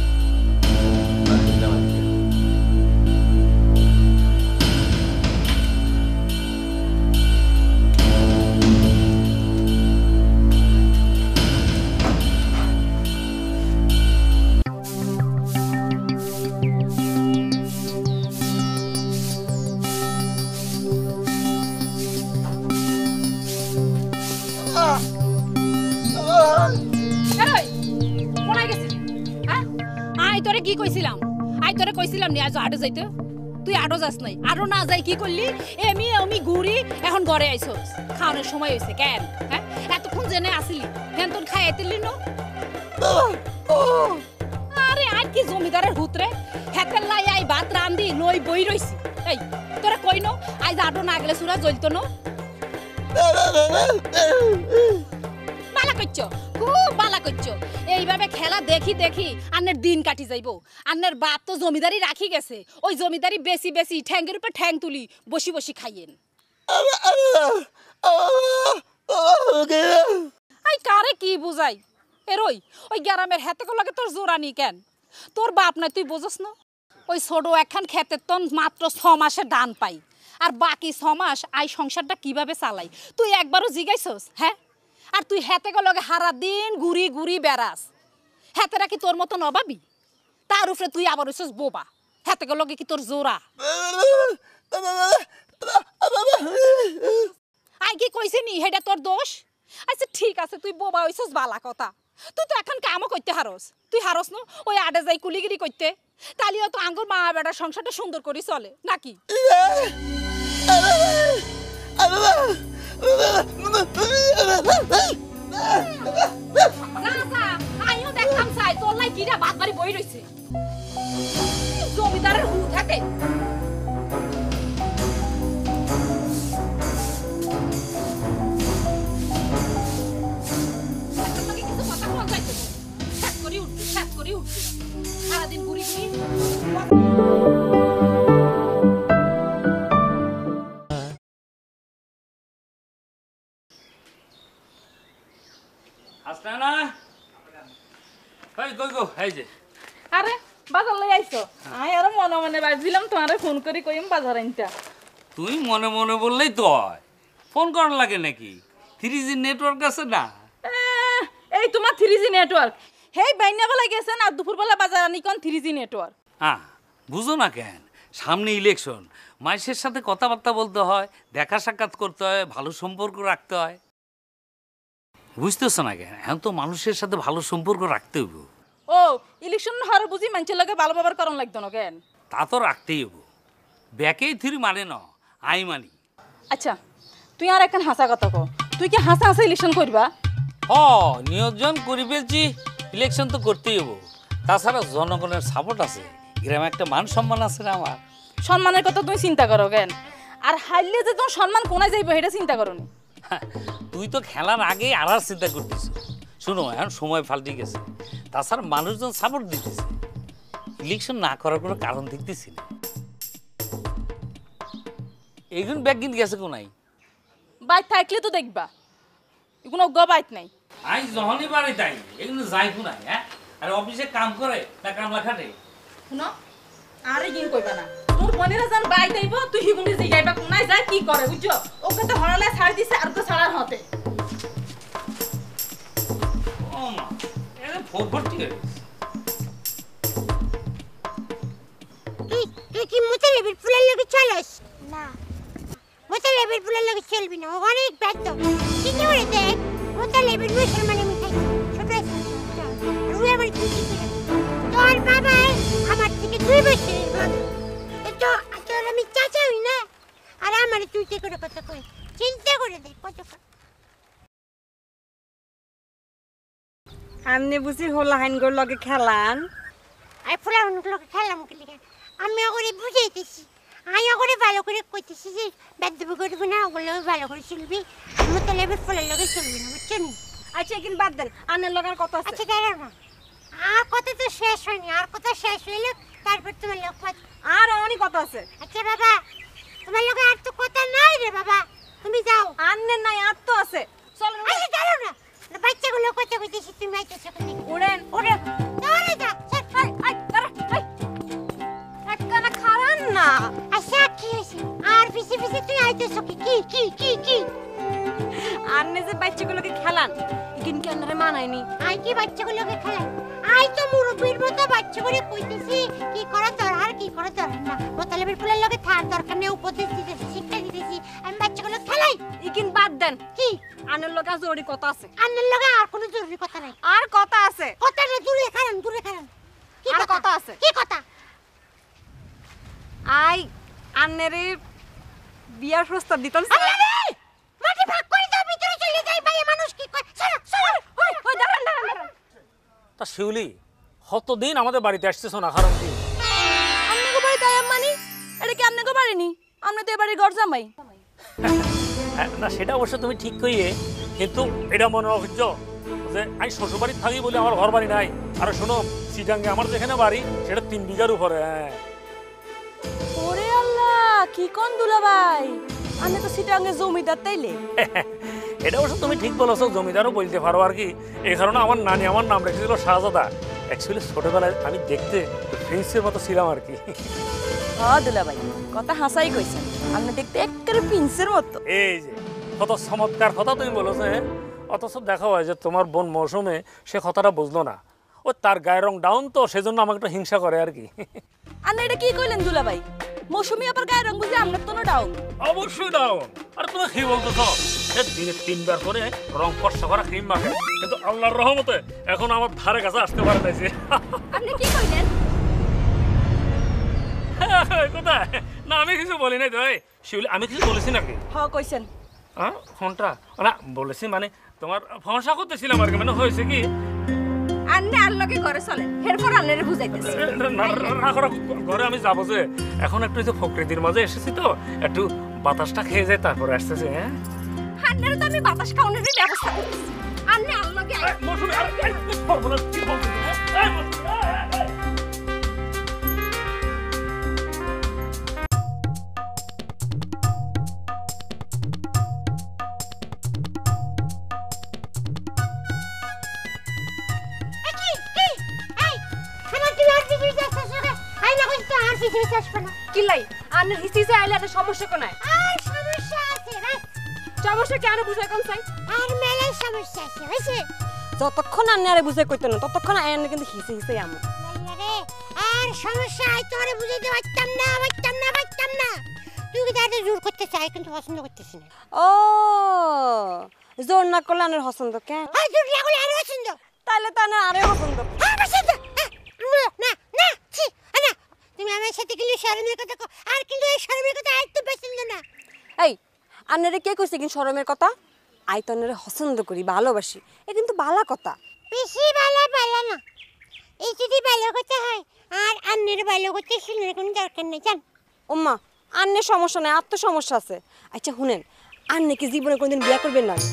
কি কইছিলাম? আই তোরে কইছিলাম নি আজ আটো যাইতে? তুই আটো যাস নাই। আটো না যাই কি করলি? আমি ঘুরি এখন ঘরে আইছস। খাওয়ানোর সময় হইছে কেন? হ্যাঁ এতক্ষণ জেনে আসিলি হেন তোর খাই আইতিলি না? আরে আই কি জমিদারের হুতরে হেতের লাই আই ভাত রান্ধি লই বই রইছি। এই তোরে কইনো আজ আটো না গেলে সুরা জ্বলতো না? করছো, খুব বালা করছো। এইভাবে খেলা দেখি দেখি আন্নের দিন কাটি যাইব। আন্নের বাপ তো জমিদারি রাখি গেছে, ওই জমিদারি বেশি বেশি ঠ্যাঙ্গের উপর ঠ্যাং তুলি বসি বসি খাইয়েন। আই কারে কি বুঝাই এরই ওই গ্রামের হেতে লাগে তোর জোরানি কেন? তোর বাপ নাই তুই বুঝস না? ওই ছোট একখান খেতের তন মাত্র 6 মাসের দান পাই, আর বাকি 6 মাস আই সংসারটা কিভাবে চালাই তুই একবারও জিগাইছস? হ্যাঁ, আর তুই হেতে লগে হারা দিন ঘুরি ঘুরি বেড়াস। হেতেরা কি তোর মতন অভাবী? তার উপরে তুই আবার হইছস বোবা। হেতে লগে কি তোর জোরা? আই কি কইছি নি হেডা তোর দোষ? আচ্ছা ঠিক আছে, তুই বোবা হইছস বালা কথা। তুই তো এখন কামও করতে হারস। তুই হারস না ওই আডে যাই কুলিগিরি করতে? তালিও তো আঙ্গুর মা বেটার সংসারটা সুন্দর করে চলে নাকি? আমিও দেখলাম চাই তোর লাই কিরা বাদ বাড়ি বই রইছে জমিদারের হু থাকে। সারাদিন ঘুরি ঘুরি হাসনানা কই গো এই যে। আরে বাজার লই আইছো? আই আর মনে মনে ভাবছিলাম তোমারে ফোন করি কইম বাজার আনতা। তুই মনে মনে বললেই তো হয়, ফোন করার লাগে নাকি? 3G নেটওয়ার্ক আছে না? এই তোমার 3G নেটওয়ার্ক হেই বাইনা বেলা গেছেন আর দুপুরবেলা বাজার আনি কোন 3G নেটওয়ার্ক? বুঝো না কেন? সামনে ইলেকশন, মানুষের সাথে কথাবার্তা বলতে হয়, দেখা সাক্ষাৎ করতে হয়, ভালো সম্পর্ক রাখতে হয়। বুঝতেছ না কেন? এখন তো মানুষের সাথে ভালো সম্পর্ক রাখতে হইব। ও ইলেকশন হরে বুঝি মানুষের লগে ভালো ব্যবহার করন লাগতো না কেন? তা তো রাখতেই হইব। ব্যাকেই থ্রি মানে না, আই মানি। আচ্ছা তুই আর এখন হাসা কথা কো, তুই কি হাসা হাসা ইলেকশন করবা? নিয়োজন করিবেছি, ইলেকশন তো করতেই হবো। তাছাড়া জনগণের সাপোর্ট আছে, গ্রামে একটা মান সম্মান আছে না আমার। সম্মানের কথা তুমি চিন্তা করো কেন? আর হারলে যে তোমার সম্মান কোনায় যাইবে এটা চিন্তা করো নি? তুই তো খেলার আগেই আর চিন্তা করতেছ। শুনো, এখন সময় পাল্টে গেছে, তাছাড়া মানুষজন সাপোর্ট দিতেছে। ইলেকশন না করার কোনো কারণ দেখতেছি না। এইগুলো ব্যাগ কিনতে গেছে কোনাই? বাইক থাকলে তো দেখবা, এগুলো বাইক নাই। আই যখনই বাড়ি তাই এগুলো যাই কোনাই। হ্যাঁ, আর অফিসে কাম করে না কামলা খাটে? শুনো আরে কি কইবা না, তোর বোনেরা যান বাইক দেইব তুই হিগুনি যাইবা কোনায় যায় কি করে বুঝছো? ওকে তো হড়ালে ছাড় দিছে আর তো ছাড়ার হতে। ও মা, এটা ফোরফোরটি হয়ে গেছে। তুই কি মুতালিবের ফুলের লগে চলস? না, মুতালিবের ফুলের লগে চলবি না, অনেক ব্যর্থ। ঠিক করে দেখ, মুতালিবের মুসলমান আমি খাই ছোট রুই আমার কি তোর বাবা আমার থেকে 2 বছরের বড়। তো তোর আমি চাচা হই না, আর আমার তুই কে করে কথা কই? চিন্তা করে দেখ কত। আমনে বুঝি হোলা হাইনগর লগে খেলান? আই ফুলার লগে খেলাম কি লিখে আমি ওরে বুঝাইতেছি, আমি ওরে ভালো করে কইতেছি যে বেদব করবি না, ওগুলো ভালো করে চলবি, মুতালিবের ফুলের লগে চলবি না, বুঝছেন? আচ্ছা কিন্তু বাদ দেন, আনের লগার কথা আছে। আচ্ছা দাঁড়াও না, আর কথা তো শেষ হয়নি, আর কথা শেষ হইলে তারপর তোমার লোক আর অনেক কথা আছে। আচ্ছা বাবা, তোমার লোক আর তো কথা নাই রে বাবা, তুমি যাও। আন্নের নাই আর তো আছে, চলো। আচ্ছা দাঁড়াও না, বাচ্চাগুলো কথা কইতেছি, তুমি আইতেছো কোনে? উড়েন ওরে দাঁড়া যা, আই আই দাঁড়া আই একখানা খারান না। আচ্ছা কি হইছে? আর পিছে পিছে তুই আইতেছো কি কি কি কি কি? আন্নে যে বাচ্চাগুলোকে খেলান কিন্তু আন্নারে মানায়নি। আই কি বাচ্চাগুলোকে খেলাই? আই তো মুরব্বির মতো বাচ্চাগুলো কইতেছি কি করা দরকার কি করা দরকার না, মুতালিবের ফুলের লগে থার দরকার নেই, উপদেশ দিতেছি, শিক্ষা দিতেছি, আমি বাচ্চাগুলো খেলাই। ইকিন বাদ দেন, কি আনের লগে জরুরি কথা আছে। আন্নের লগে আর কোনো জরুরি কথা নাই। আর কথা আছে, কথা না, দূরে খারান দূরে খারান। কি আর কথা আছে? কি কথা? আই আন্নেরে বিয়ার প্রস্তাব দিতাম। মাটি ভাগ করে দাও, ভিতরে চলে যাই, ভাই মানুষ কি কয়? সরো সরো, ওই দাঁড়ান দাঁড়ান দাঁড়ান। তা শিউলি, কতদিন আমাদের বাড়িতে আসতেছ না? কারণ কি? আমনেগো বাড়ি তাই মানি এটা কি আমনেগো বাড়ি নি? আমনে তো এবারে ঘর জামাই। না সেটা অবশ্য তুমি ঠিক কইয়ে, কিন্তু এটা মনে রাখছ যে আমি শ্বশুরবাড়ি থাকি বলে আমার ঘর বাড়ি নাই। আর শোনো, চিটাঙ্গে আমার যেখানে বাড়ি সেটা 3 বিঘার উপরে। হ্যাঁ। ওরে আল্লাহ, কি কোন দুলাভাই, আমি তো সিটাঙ্গে জমিদার তাইলে। এটা অবশ্য তুমি ঠিক বলেছো, জমিদারও বলতে পারো আর কি। এই কারণে আমার নানি আমার নাম রেখেছিল শাহজাদা। অ্যাকচুয়ালি ছোটবেলায় আমি দেখতে প্রিন্সের মতো ছিলাম আর কি। হ্যাঁ দুলাভাই, কথা হাসাই কইছেন, আপনি দেখতে একেবারে প্রিন্সের মতো। এই যে কত চমৎকার কথা তুমি বলেছো, অথচ দেখা হয় যে তোমার বোন মৌসুমে সে কথাটা বুঝলো না। ও তার গায়ের রং ডাউন তো, সেজন্য আমাকে একটু হিংসা করে আর কি। আর এটা কি কইলেন দুলাভাই, মৌসুমি আবার গায়ের রং বুঝে আপনার তো না ডাউন? অবশ্যই ডাউন। আর তুমি কি বলতেছো, সে দিনে 3 বার করে রং ফর্সা করা ক্রিম মাখে, কিন্তু আল্লাহর রহমতে এখন আমার ধারে কাছে আসতে পারে না। যে আপনি কি কইলেন? কোথায় না, আমি কিছু বলি নাই তো। শিউলি, আমি কিছু বলেছি নাকি? হ্যাঁ কইছেন। হ্যাঁ ফোনটা না বলেছি, মানে তোমার ফোনসা করতেছিলাম আর কি। মানে হয়েছে কি, আন্নে আল্লাহকে ঘরে চলে, এরপর আন্নেরে বুঝাইতেছে। ঘরে আমি যাবো যে এখন একটু যে প্রকৃতির মাঝে এসেছি তো, একটু বাতাসটা খেয়ে যায় তারপরে আসতেছে। হ্যাঁ, আন্নেরে তো আমি বাতাস খাওয়ানোর ব্যবস্থা করতেছি। আন্নে আল্লাহকে কিলাই আন্নের হিসিসে আইলে একটা সমস্যা কোনায়? আর সমস্যা আছে রাত, সমস্যা কেন বুঝাই কোন চাই? আর মেলাই সমস্যা আছে হইছে। যতক্ষণ আন্নারে বুঝাই কইতো না ততক্ষণ আন্নে কিন্তু হিসে হিসে আমু। রে আর সমস্যা আই তোরে বুঝাইতে পারতাম না। তুই কি তাতে জোর করতে চাই, কিন্তু পছন্দ করতেছিস না। ও জোর না করলে আন্নার পছন্দ কেন? আর জোর না করলে আর পছন্দ, তাইলে তো আন্নার আরে পছন্দ। আর পছন্দ না না ছি না। তুমি আমার সাথে কিন্তু শরমের কথা কও, আর কিন্তু এই শরমের কথা একটু পছন্দ না। এই আন্নারে কে কইছে কিন্তু শরমের কথা? আই তো আন্নারে পছন্দ করি, ভালোবাসি, এ কিন্তু ভালো কথা। বেশি ভালো না, এই যদি ভালো কথা হয় আর আন্নের ভালো করতে শুনে কোনো দরকার নেই। জান ওম্মা, আন্নের সমস্যা নাই, আর তো সমস্যা আছে। আচ্ছা শুনেন, আন্নে কি জীবনে কোনদিন বিয়ে করবেন না?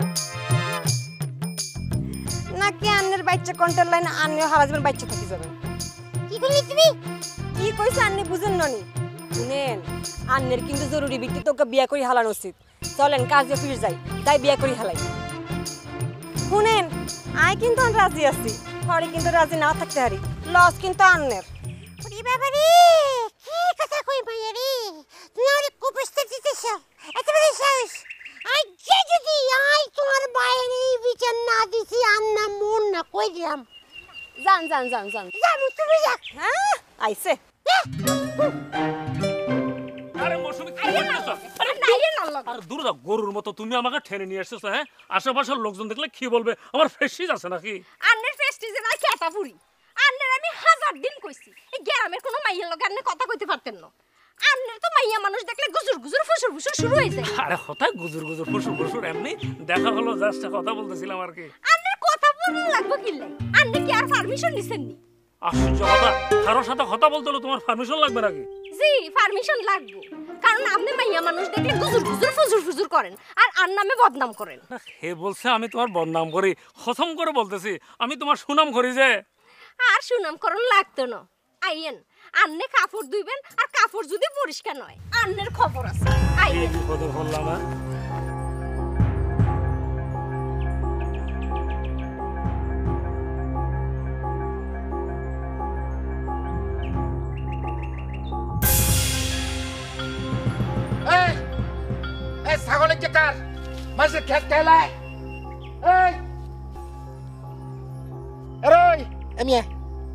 নাকি আন্নের বাচ্চা কন্টার লাইন আন্নেও হারা জীবন বাচ্চা থাকি যাবেন? কি করলি তুমি? কি কইছে আন্নে বুঝেন ননি? শুনেন, আন্নের কিন্তু জরুরি ভিত্তিতে ওকে বিয়ে করি হালানো উচিত। চলেন কাজে ফিরে যাই বিয়ে করি হালাই। শুনেন, আই কিন্তু রাজি আছি, হরি কিন্তু রাজি না থাকতে হারি, লস কিন্তু আন্নের। ওরে বাবা রে, কি কথা কই মাইয়া রে, তুই আমারে কুপস্তা দিতেছ, এত বড় সাহস! আই যদি তোমার বাইরে বিচার না দিছি, আন্না মন না কই দিলাম। যান যাবো, তুমি যা। হ্যাঁ আইছে। আরে মৌসুমী, কি করতেছো? আর দূর যাও, গরুর মতো তুমি আমাকে ঠেনে নিয়ে এসেছো। হ্যাঁ, আশেপাশের লোকজন দেখলে কি বলবে? আমার ফেসিজ আছে নাকি? আন্নের প্রেস্টিজে নাই কেটা পুরি। আন্নের আমি 1000 দিন কইছি, এই গ্রামের কোনো মাইয়ার লগে আন্নে কথা কইতে পারতেন না। আন্নের তো মাইয়া মানুষ দেখলে গুজুর গুজুর ফুসুর ফুসুর শুরু হয়ে যায়। আরে হঠাৎ গুজুর গুজুর ফুসুর ফুসুর এমনি দেখা হলো, জাস্ট কথা বলতেছিলাম আর কি। আন্নের কথা বলতে লাগবে কিল্লাই? আন্নে কি আর পারমিশন নিছেন নি? আশ্চর্য কথা, কারোর সাথে কথা বলতে হলে তোমার পারমিশন লাগবে নাকি? জি পারমিশন লাগবে, কারণ আপনি মাইয়া মানুষ দেখলে গুজুর গুজুর ফুসুর ফুসুর করেন আর আর নামে বদনাম করেন। হে বলছে আমি তোমার বদনাম করি? খসম করে বলতেছি আমি তোমার সুনাম করি। যে আর সুনাম করণ লাগতো না। আইয়েন, আন্নে কাপড় ধুইবেন, আর কাপড় যদি পরিষ্কার নয় আন্নের খবর আছে। আইয়েন। বিপদে পড়লাম না। এই ছাগলের কে কার মাঝে খেত খেলায়? এই এরই এমিয়া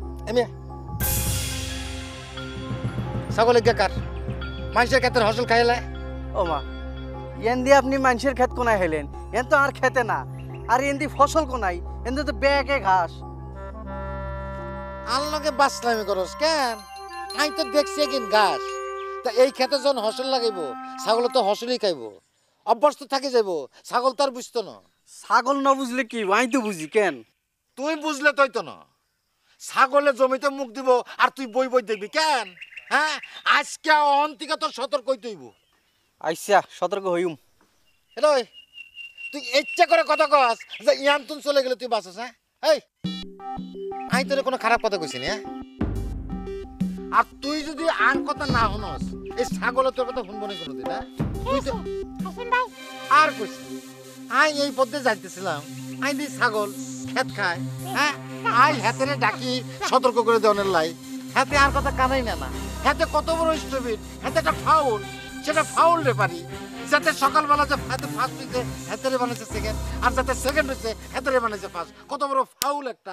ছাগলের কে কার মাঝে খেতের ফসল খাইলায়? ও মা, এন দিয়ে আপনি মানুষের ক্ষেত কোনায় হেলেন? এন তো আর খেতে না, আর এন দিয়ে ফসল কোনাই, এন তো ব্যাগে ঘাস। আল্লাহকে বাসলামি করস কেন? আমি তো দেখছি একদিন ঘাস, তা এই খেতে যখন ফসল লাগাইবো ছাগল তো ফসলই খাইবো, অভ্যস্ত থাকি যাইব। ছাগল তো আর বুঝতো না। ছাগল না বুঝলে কি, আমি তো বুঝি। কেন তুই বুঝলে তুই তো না। ছাগলের জমিতে মুখ দিব আর তুই বই বই দেখবি কেন? হ্যাঁ, আজকে অন্তিকা তোর সতর্ক হইতেইব। আইসা সতর্ক হইম। এলই তুই ইচ্ছা করে কথা কস যে ইয়ান তুন চলে গেলে তুই বাঁচস। হ্যাঁ এই আমি তোর কোনো খারাপ কথা কইছি না। আর তুই যদি আন কথা না শুনস এই ছাগলে তোর কথা শুনবো না কোনোদিন। হ্যাঁ তুই তো আর কইস আই এই পথে যাইতেছিলাম, আই দি ছাগল খেত খায়। হ্যাঁ আই হাতেরে ডাকি সতর্ক করে দেওয়ার লাই, হাতে আর কথা কানাই না না। হাতে কত বড় স্টুপিড, হাতে একটা ফাউল, সেটা ফাউল রেফারি। যাতে সকালবেলা যে হাতে ফার্স্ট হয়েছে হাতেরে বানাইছে সেকেন্ড, আর যাতে সেকেন্ড হয়েছে হাতেরে বানাইছে ফার্স্ট। কত বড় ফাউল একটা।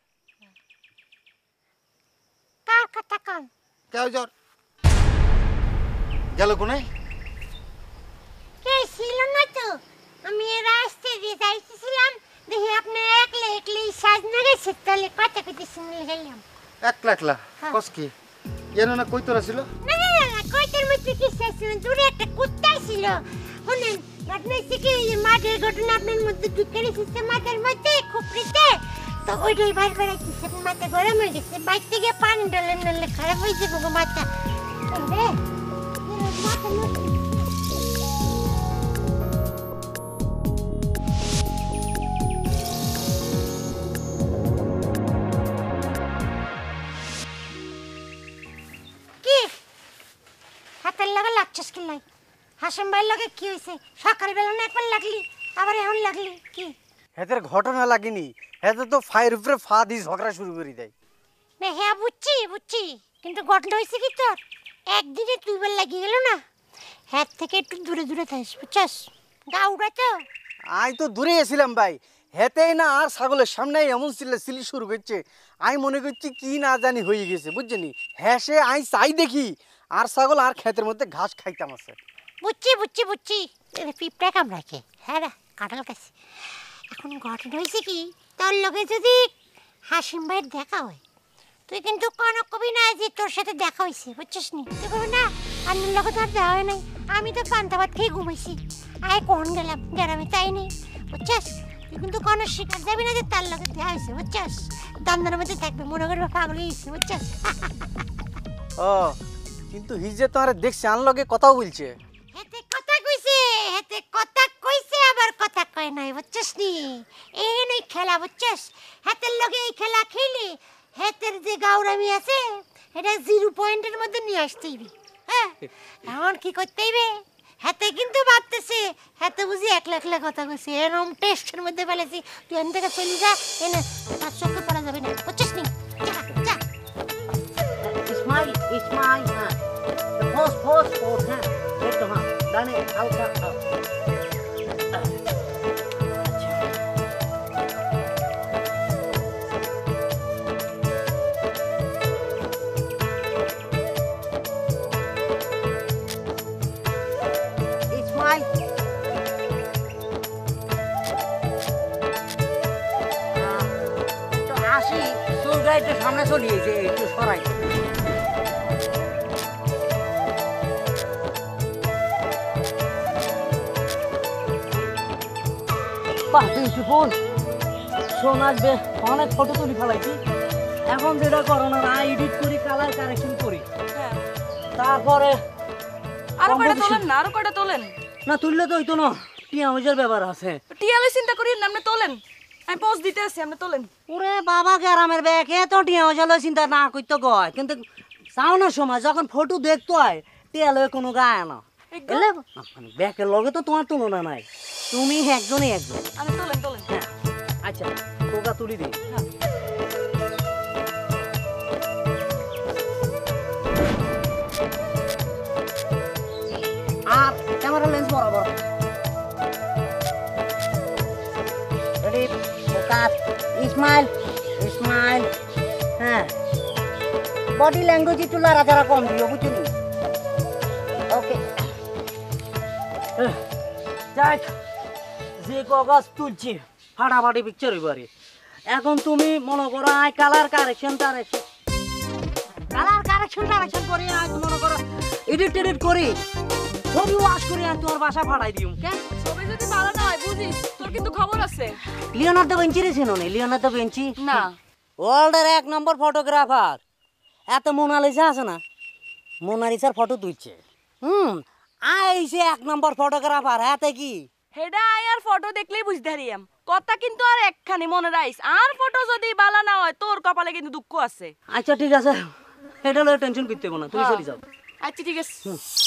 কার কথা কন? কেউ জ্বর গেল কোনে? কে ছিল না তো, আমি রাস্তা দিয়ে যাইতেছিলাম, দেখি আপনি একলা একলাই সাজনে গেছে, তাহলে কথা কইতে শুনলে গেলাম। একলা একলা কস কি এনো না কই তোরা ছিল? না না না, কইতের মধ্যে কি ছিল, দূরে একটা কুত্তা ছিল। শুনেন ঘটনা হচ্ছে কি, মাঠের ঘটনা আপনার মধ্যে ঢুকে রেখেছে, মাঠের মধ্যে খুপড়িতে, তো ওইটাই বার বেড়াইতেছে, মাথা গরম হয়ে গেছে, বাইর থেকে পানি ডলে নলে খারাপ হয়ে যাবো গো মাথা। মাথা নষ্ট। হাতের লাগে লাগছিস কি লাই? হাসিম ভাইয়ের লাগে কি হয়েছে? সকালবেলা না একবার লাগলি, আবার এখন লাগলি কি? হেতের ঘটনা লাগেনি, হেতে তো ফায়ের উপরে ফা দিয়ে ঝগড়া শুরু করে দেয়। না হ্যাঁ বুঝছি বুঝছি, কিন্তু ঘটনা হয়েছে কি তোর একদিনে দুইবার লাগিয়ে গেল না, হাত থেকে একটু দূরে দূরে থাকিস বুঝছস, গা উড়া তো। আই তো দূরে এসেছিলাম ভাই, হেতেই না আর ছাগলের সামনে এমন সিলি শুরু করছে, আমি মনে করছি কি না জানি হয়ে গেছে বুঝছেনি। হ্যাঁ সে আই চাই দেখি আর ছাগল আর ক্ষেতের মধ্যে ঘাস খাইতাম আছে। বুঝছি বুঝছি বুঝছি, পিঁপড়া কামড়াকে, হ্যাঁ রা কাঁঠাল কাছে। এখন ঘটনা হয়েছে কি, তোর লগে যদি হাসিম ভাইয়ের দেখা হয়, তুই কিন্তু কোনো কবি না যে তোর সাথে দেখা হয়েছে বুঝছিস নি, তুই কবি না আন্নার লগে তোর দেওয়া হয় নাই, আমি তো পান্তা ভাত খেয়ে ঘুমাইছি, আয় কোন গেলাম গ্রামে তাই নেই বুঝছিস। তুই কিন্তু কোনো শিকার যাবি না যে তার লগে দেওয়া হয়েছে বুঝছিস, দান্দার মধ্যে থাকবে, মনে করবে পাগল হয়েছে বুঝছিস। ও কিন্তু হিজে তো আর দেখছি আন লগে কথাও বলছে। হেতে কথা কইছে, হেতে কথা কইছে আবার কথা কয় নাই বুঝছিস নি, এই নই খেলা বুঝছিস। হেতের লগে এই খেলা খেলে হেতের যে গাউরামি আছে এটা 0 পয়েন্টের মধ্যে নিয়ে আসতে হইবে। হ্যাঁ এখন কি করতে হইবে, হেতে কিন্তু ভাবতেছে হেতে বুঝি একলা একলা কথা কইছে, এরকম টেস্টের মধ্যে ফেলেছি, তুই এখান থেকে চলে যা, এনে তার চোখে পড়া যাবে না বুঝছিস নি, যা যা। ইসমাইল ইসমাইল, হ্যাঁ পোস্ট পোস্ট পোস্ট, হ্যাঁ একটু হ্যাঁ ডানে হালকা। ইসমাইল তো আসি, চুলটা একটু সামনে চলিয়েছে, একটু সরাই। বাহ বিউটিফুল, শোন আসবে, অনেক ফটো তুলি ফেলাইছি, এখন যেটা করো না এডিট করি, কালার কারেকশন করি, তারপরে আরো কয়টা তোলেন না, আরো কয়টা তোলেন না, তুললে তো হইতো না, টিয়া মজার ব্যাপার আছে। টিয়ালে চিন্তা করি না, আপনি তোলেন, আমি পোস্ট দিতে আসি, আপনি তোলেন। ওরে বাবা গ্রামের ব্যাগে তো টিয়া মজালো চিন্তা না করতে গয়, কিন্তু চাওনার সময় যখন ফটো দেখতে হয় টিয়া লয়ে কোনো গায় না, এলে ব্যাগের লগে তো তোমার তুলনা নাই, তুমি একজনই একজন। আমি তোলেন তোলেন। হ্যাঁ আচ্ছা তোকা তুলি দিই। আর ক্যামেরা লেন্স বরাবর রেডি ফোকাস, ইসমাইল ইসমাইল, হ্যাঁ বডি ল্যাঙ্গুয়েজ একটু লড়াচড়া কম দিও বুঝলি। ওকে যাক, যে কাগজ তুলছি ফাটাফাটি পিকচার হইবারে, এখন তুমি মনে করো আই কালার কারেকশন করি, আই মনে করো এডিট করি, ছবি ওয়াশ করি, আর তোমার বাসা ফাটাই দিও। কেন ছবি যদি ভালো না হয় বুঝিস, তোর কিন্তু খবর আছে। লিওনার্দো ভিঞ্চি রে চেনো নি? লিওনার্দো ভিঞ্চি না, ওয়ার্ল্ডের 1 নম্বর ফটোগ্রাফার, এত মোনালিসা আছে না, মোনালিসার ফটো তুলছে। আইসে 1 নম্বর ফটোগ্রাফার, হাতে কি হেডা আর ফটো দেখলেই বুঝতে হারিয়াম কথা কিন্তু আর একখানি মনে রাইস আর ফটো যদি বালা না হয় তোর কপালে কিন্তু দুঃখ আছে আচ্ছা ঠিক আছে এটা লয়ে টেনশন করতে হবে না তুমি চলে যাও আচ্ছা ঠিক আছে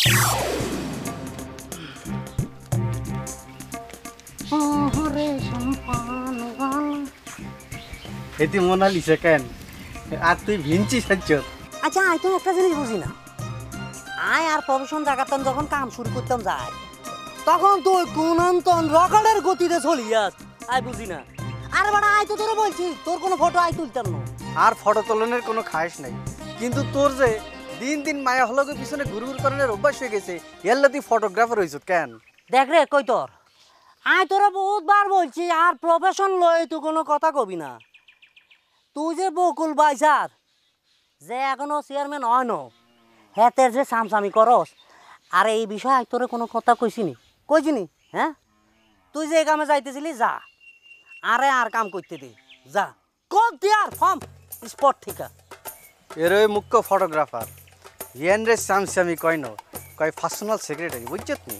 ওরে সম্পান গান এতে মোনালিসা কেন আর তুই ভিনছি সহ্য আচ্ছা আই তো একটা জিনিস বুঝি না আয় আর প্রফেশন জায়গাতে যখন কাম শুরু করতাম যাই তখন তুই কোনন্তন রকেটের গতিতে চলিয়াস আই বুঝি না আর বড় আই তো তোরে বলছি তোর কোনো ফটো আই তুলতাম না আর ফটো তোলনের কোনো খায়েশ নাই কিন্তু তোর যে দিন দিন মায়া হলকে পিছনে ঘুরঘুর করার অভ্যাস হয়ে গেছে এল্লা তুই ফটোগ্রাফার হইছ কেন দেখ রে কই তোর আই তোরা বহুতবার বলছি আর প্রফেশন লয় তুই কোনো কথা কবি না তুই যে বকুল বাইসার যে এখনো চেয়ারম্যান হয় না হেতের যে সামসামি করস আর এই বিষয়ে আই তোরে কোনো কথা কইছিনি হ্যাঁ তুই যে এই কামে যাইতেছিলি যা আরে আর কাম করতে দে যা কল দিয়ার ফর্ম স্পট ঠিকা এরই মুখ্য ফটোগ্রাফার ইয়ান রে সামসামি কয় ন কয় পার্সোনাল সেক্রেটারি বুঝছত নি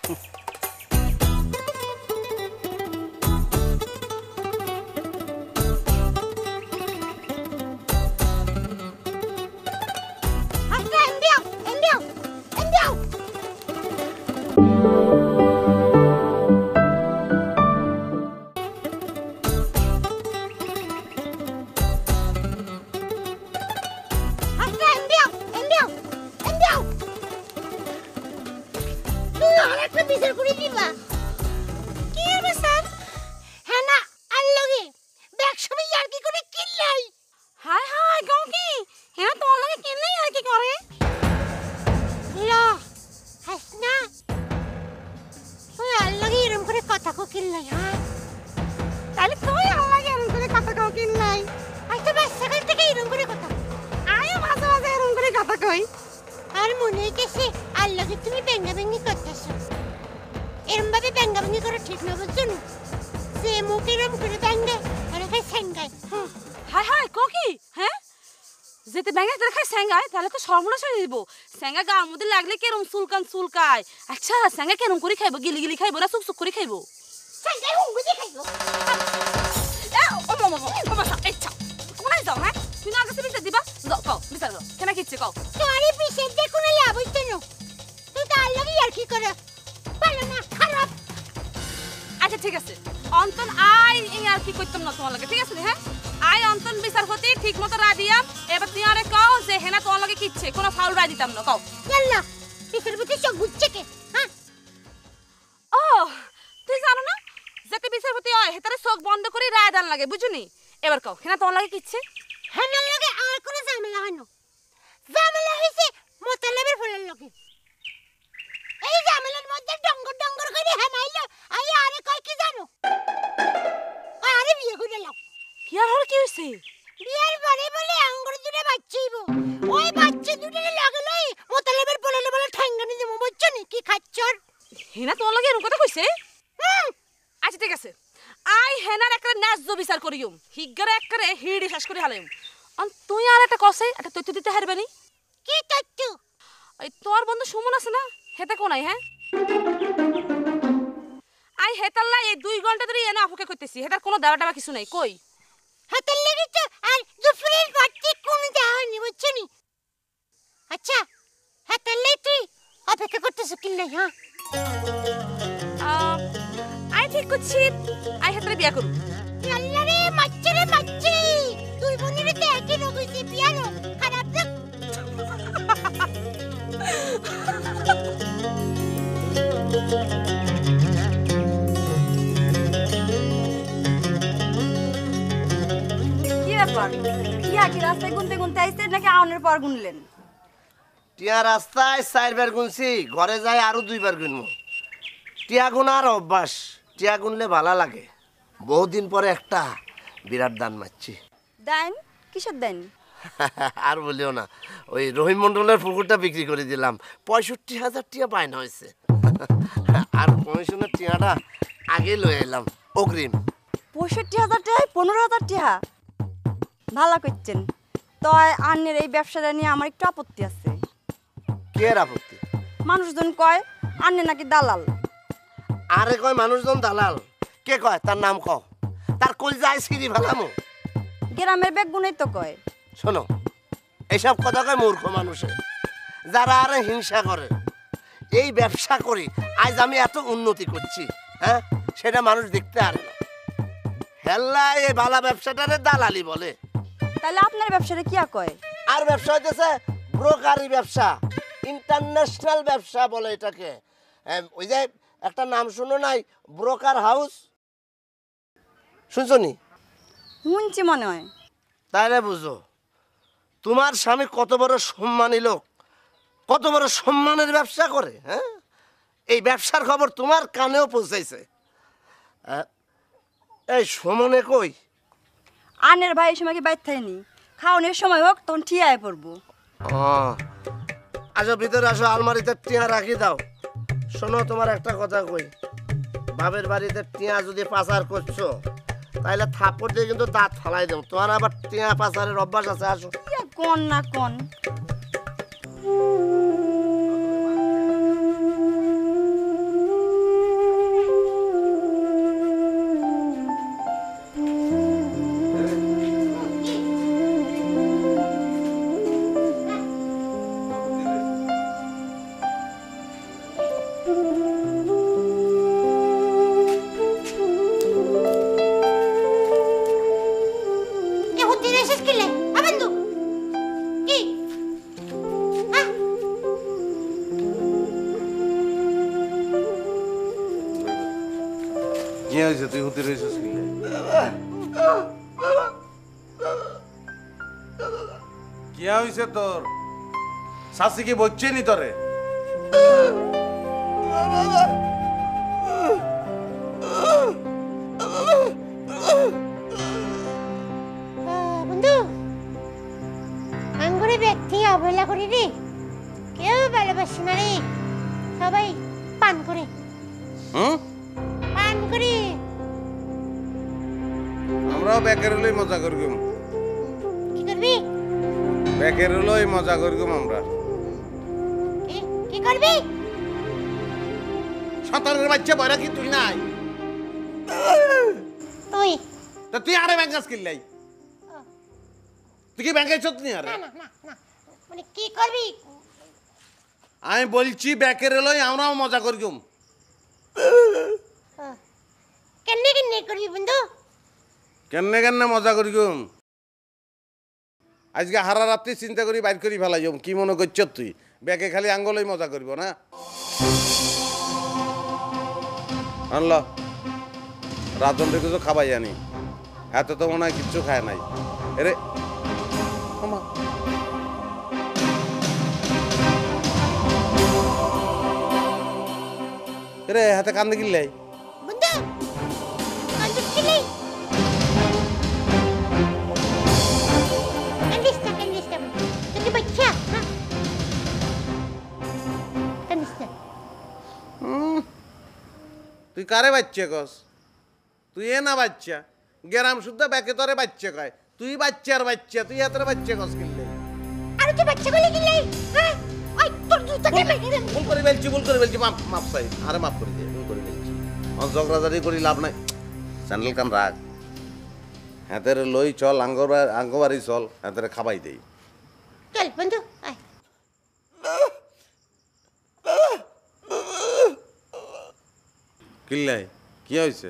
সেঙ্গা গার মধ্যে লাগলে কেরম সুলকান সুলকায় আচ্ছা সেঙ্গা কেরম করে খাইবো গিলি গিলি খাইবো না সুক সুক করে খাইবো সেঙ্গা হুঙ্গুদি খাইবো ও মামা বাবা আচ্ছা কোনায় যাও হ্যাঁ তুই না কাছে বিচার দিবা যাও কও বিচার দাও কেন কিচ্ছে কও তোরে বিচার দে কোন লাভ হইছে না তুই তো আল্লাহই আর কি করে ভালো না খারাপ আচ্ছা ঠিক আছে অন্তন আই এই আর কি কইতাম না তোমার লাগে ঠিক আছে হ্যাঁ আই অন্তন বিচারপতি ঠিক মতো রায় দিয়াম এবার তুই আরে কও যে হেনা তোমার লাগে কিচ্ছে কোনো ফাউল রায় দিতাম না কও আল্লাহ বিচারপতি চোখ বুঝছে কে হ্যাঁ ও তুই জানো না যেতে বিচারপতি হয় হেতারে চোখ বন্ধ করে রায় দান লাগে বুঝুনি এবার কও হেনা তোমার লাগে কিচ্ছে হেনার লাগে আর কোনো ঝামেলা হয় না ঝামেলা হইছে মোতালেবের ফুলের লাগে এই ঝামেলার মধ্যে ডঙ্গর ডঙ্গর করে হেনাইলো আই আরে কই কি জানো আরে বিয়ে করে লাও ইয়ার হল কি হইছে বিয়ার পরে বলে আঙ্গুর দুটো বাচ্চাইব ওই বাচ্চা দুটোরে লাগলেই মোতালেবের বলে বলে ঠ্যাঙ্গানি দেবো বুঝছো নি কি খাচ্ছর হেনা তোমার লাগে এরকম কথা কইছে আচ্ছা ঠিক আছে আই হেনার একটা ন্যায্য বিচার করিম হিগারে একবারে হিড়ি শেষ করে হালাইম তুই আর একটা কসে একটা তথ্য দিতে হারবানি কি তথ্য ওই তোর বন্ধু সুমন আছে না হেতে কোনাই হ্যাঁ আই হেতাল্লা এই 2 ঘন্টা ধরে এনে আপুকে কইতেছি হেতার কোনো দাবা টাবা কিছু নাই কই হাতের লেগে তো আর দুপুরের পর থেকে কোনো যাওয়া হয়নি বুঝছো নি আচ্ছা হাতের লেগে তুই অপেক্ষা করতেছ কি নাই হ্যাঁ আই ঠিক করছি আই হেতারে বিয়া করব আল্লাহ রে মাচ্চি তুই বনিরে তো একই রোগ হইছে বিয়া রোগ খারাপ না কি রাস্তায় গুনতে গুনতে আইছে নাকি আউনের পর গুনলেন টিয়া রাস্তায় 4 বার গুনছি ঘরে যাই আরো 2 বার গুনবো টিয়া গুনার অভ্যাস টিয়া গুনলে ভালো লাগে বহুদিন পরে একটা বিরাট দান মারছি দেন কিসের দেন আর বলিও না ওই রহিম মন্ডলের পুকুরটা বিক্রি করে দিলাম 65,000 টিয়া পাইনা হয়েছে আর কমিশনের টিয়াটা আগে লয়ে এলাম অগ্রিম 65,000 টাকা 15,000 টাকা ভালো করছেন তয় আন্নের এই ব্যবসাটা নিয়ে আমার একটু আপত্তি আছে কে আপত্তি মানুষজন কয় আন্নে নাকি দালাল আরে কয় মানুষজন দালাল কে কয় তার নাম ক তার কই যায় সিঁড়ি ফেলামো গ্রামের ব্যাগ গুণই তো কয় শোনো এইসব কথা কয় মূর্খ মানুষে যারা আরে হিংসা করে এই ব্যবসা করি আজ আমি এত উন্নতি করছি হ্যাঁ সেটা মানুষ দেখতে পারে না হেল্লা এই বালা ব্যবসাটারে দালালি বলে তাহলে আপনার ব্যবসাটা কি কয় আর ব্যবসা হইতেছে ব্রোকারি ব্যবসা ইন্টারন্যাশনাল ব্যবসা বলে এটাকে ওই যে একটা নাম শুনো নাই ব্রোকার হাউস শুনছো নি শুনছি মনে হয় তাইলে বুঝো তোমার স্বামী কত বড় সম্মানী লোক কত বড় সম্মানের ব্যবসা করে হ্যাঁ এই ব্যবসার খবর তোমার কানেও পৌঁছাইছে এই সমনে কই আনের ভাই এই সময় কি বাইর থাকেনি খাওয়ানোর সময় হোক তখন ঠিয়ায় পড়বো আসো ভিতরে আসো আলমারিতে টিয়া রাখি দাও শোনো তোমার একটা কথা কই বাপের বাড়িতে টিয়া যদি পাচার করছো তাহলে থাপ্পড় দিয়ে কিন্তু দাঁত ফালাই দেব তোমার আবার টিয়া পাচারের অভ্যাস আছে আসো কোন না কোন তুই হতে রয়েছিস কি হয়েছে তোর শাশি কি বলছে নি তোরে বন্ধু আঙ্গুরে ব্যক্তি অবহেলা করি রে কেউ ভালোবাসে না রে সবাই পান করে পান করে আমরাও বেকের হলেই মজা করগুম কি করবি বেকের হলেই মজা করগুম আমরা কি করবি সাঁতারের বাচ্চা বয়রা কি তুই নাই তুই তো তুই আরে ব্যাংকাস কিনলাই তুই কি ব্যাংকে চত নি আরে না না না না মানে কি করবি আমি বলছি বেকের হলেই আমরাও মজা করগুম কেনে কেনে করবি বন্ধু কেনে কেনে মজা করগুম আজকে হারা রাত্রি চিন্তা করি বাইর করি ফেলাই যাম কি মনে করছ তুই ব্যাগে খালি আঙ্গলই মজা করব না আনল রাজন রেখে তো খাবাই জানি এত তো মনে হয় কিচ্ছু খায় নাই এরে রে হাতে কান্দে গিল্লাই বন্ধু কান্দে গিল্লাই কান্দিস না তুই বাচ্চা হ্যাঁ কান্দিস না তুই কারে বাচ্চা কস তুই এ না বাচ্চা গেরাম শুদ্ধ ব্যাকে তোরে বাচ্চা কয় তুই বাচ্চার বাচ্চা তুই এত বাচ্চা কস কিনলে আর তুই বাচ্চা বলে গিল্লাই হ্যাঁ ওই তোর জুতাকে মেরে দেব ভুল করে বলছি মাপ মাপ চাই আরে মাপ করে দে ভুল করে বলছি ঝগড়াঝাড়ি করি লাভ নাই স্যান্ডেল কান রাখ হাতের লই চল আঙ্গবাড়ি চল হাতের খাবাই দেই চল বন্ধু আয় কিল্লাই কি হয়েছে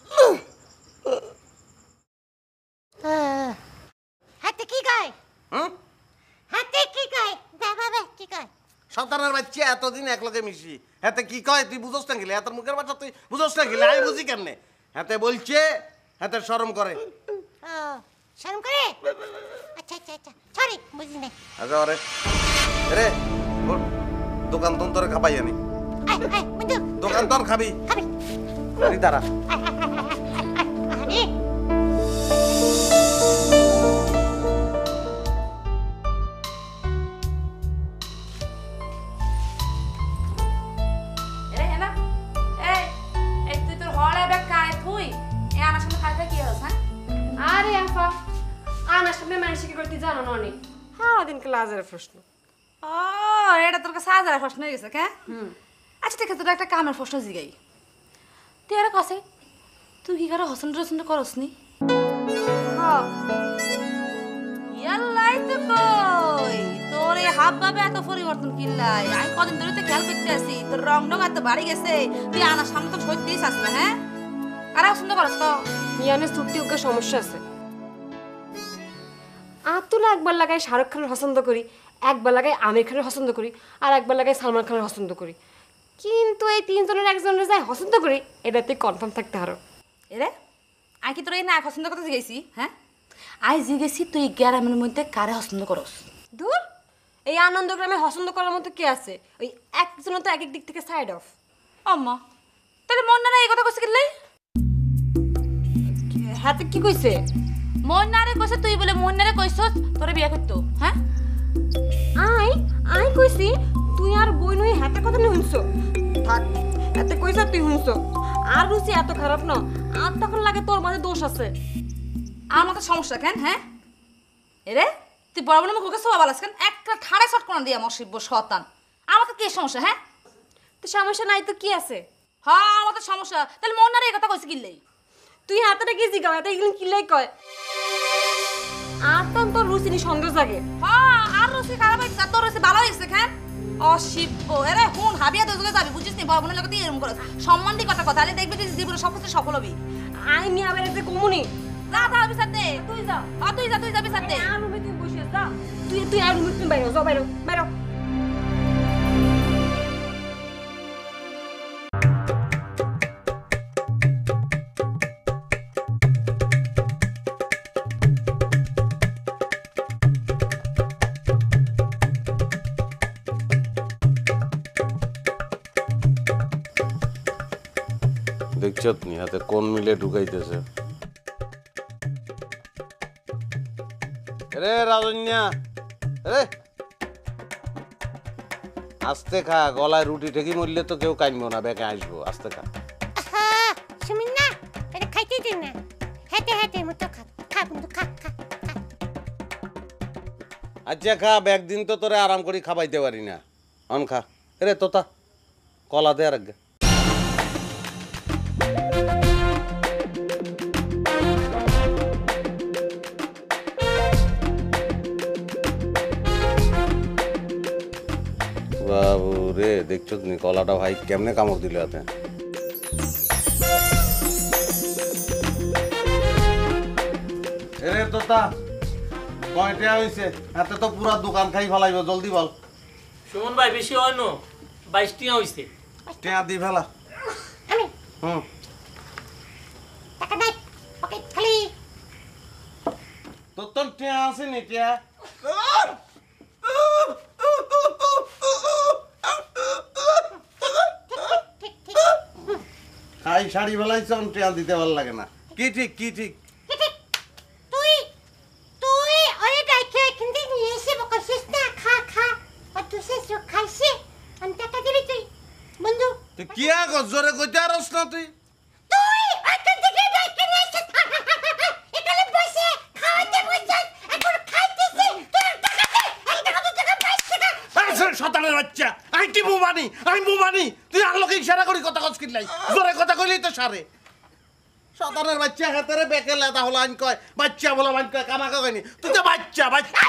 হাতে কি গায় হাতে কি গায় বাবা কি গায় সন্তানের বাচ্চা এতদিন একলগে মিশি হাতে কি কয় তুই বুঝোস না গেলে হাতের মুখের বাচ্চা তুই বুঝোস না গেলে আমি বুঝি কেমনে হাতে বলছে হাতে শরম করে শরম করে আচ্ছা আচ্ছা আচ্ছা সরি বুঝি নাই আচ্ছা আরে রে দোকান তোন তোরে খাবাই জানি দোকান তোর খাবি খাবি দাঁড়া প্রশ্ন ও এটা তোর কাছে হাজার প্রশ্ন হয়ে গেছে কে আচ্ছা ঠিক আছে তোর একটা কামের প্রশ্ন জিগাই তুই আর কাছে তুই কি কারো হসন রসন করস নি ইয়াল্লাই তো কই তোর এই হাব ভাবে এত পরিবর্তন কিল্লাই আমি কদিন ধরে তো খেয়াল করতে আসি তোর রং রং এত বাড়ি গেছে তুই আনার সামনে তো সত্যিই চাস না হ্যাঁ আর পছন্দ করস তো ইয়ানে ছুটি ওকে সমস্যা আছে আতুলা একবার লাগাই শাহরুখ খানের পছন্দ করি একবার লাগাই আমির খানের পছন্দ করি আর একবার লাগাই সালমান খানের পছন্দ করি কিন্তু এই তিনজনের একজনের যাই পছন্দ করি এটা তুই কনফার্ম থাকতে হারো এরে আমি কি তোর এই না পছন্দ করতে জিজ্ঞেসি হ্যাঁ আই জিজ্ঞেসি তুই গ্রামের মধ্যে কারে পছন্দ করস দূর এই আনন্দগ্রামে পছন্দ করার মতো কি আছে ওই একজনের তো এক এক দিক থেকে সাইড অফ আম্মা তাহলে মন না এই কথা কইছে কিল্লাই হাতে কি কইছে মন্নারে কইছে তুই বলে মন্নারে কইছস তোরে বিয়া করতে হ্যাঁ আই কইছি তুই আর বই নই হাতে কথা নিয়ে শুনছো থাক এতে কইছা তুই শুনছো আর রুচি এত খারাপ না আর তখন লাগে তোর মাঝে দোষ আছে আর মতো সমস্যা কেন হ্যাঁ এরে তুই বড় বড় মুখে সবাই বালাস কেন একটা ঠাড়া শট কোন দিয়া মশিব শতান আমার তো কি সমস্যা হ্যাঁ তো সমস্যা নাই তো কি আছে হ্যাঁ আমার তো সমস্যা তাহলে মন্নারে এই কথা কইছে কিল্লাই তুই হাতটা কি জিগাও এটা এগুলো কিলাই কয় আর তোর রুচি নি সন্দেহ জাগে হ্যাঁ আর রুচি খারাপ হইছে তোর রুচি ভালো হইছে কেন অশিব্য এরে হুন হাবিয়া দজগে যাবি বুঝিস নি বড় বোনের লগে তুই এরকম করস সম্মান দি কথা তাহলে দেখবি তুই জীবনে সব কিছু সফল হবি আই নি আবার একটা কমুনি যা যা বিসার দে তুই যা তুই যা বিসার দে আর রুমে তুই বসে যা তুই আর রুমে তুমি বাইরে যাও বাইরে দেখছো তুমি হাতে কোন মিলে ঢুকাইতেছে রে রাজন্যা রে আস্তে খা গলায় রুটি ঠেকি মরলে তো কেউ কাইনবো না বেঁকে আসবো আস্তে খা শুমিন না এটা খাইতে দিন না হেঁটে মতো খা কিন্তু খা আচ্ছা খা একদিন তো তোরে আরাম করে খাবাইতে পারি না অন খা রে তোতা কলা দে আর আগে বাবু রে দেখছো তুমি কলাটা ভাই কেমনে কামড় দিলে হাতে রে তোতা কয়টা হইছে এতে তো পুরা দোকান খাই ফেলাইব জলদি বল সুমন ভাই বেশি হয় না 22 টিয়া হইছে টিয়া দি ফেলা হুম টাকা নাই পকেট খালি তোর টিয়া আছে নি টিয়া খাই শাড়ি ফেলাইছ টিয়া দিতে ভালো লাগে না কি ঠিক তুই ওরে ডাইকে কিন্তু নিয়ে এসে বকছিস না খা আর তুই সে খাইছিস আমি টাকা দিবি তুই বন্ধু তুই কি আগ জোরে কইতে আরস না তুই ওখান থেকে ডাইকে নিয়ে এসে এখানে বসে খাওয়াতে বসছিস এখন খাইতেছিস তোর টাকা দে এই টাকা পাইছিস না আরে শতানের বাচ্চা আমি বুমানি তুই আর লোকে ইশারা করি কথা কস কিলাই জোরে কথা কইলেই তো সারে শতানের বাচ্চা হাতেরে বেকে লেদা হলো আইন কয় বাচ্চা বলো আইন কয় কামাকা কয়নি তুই তো বাচ্চা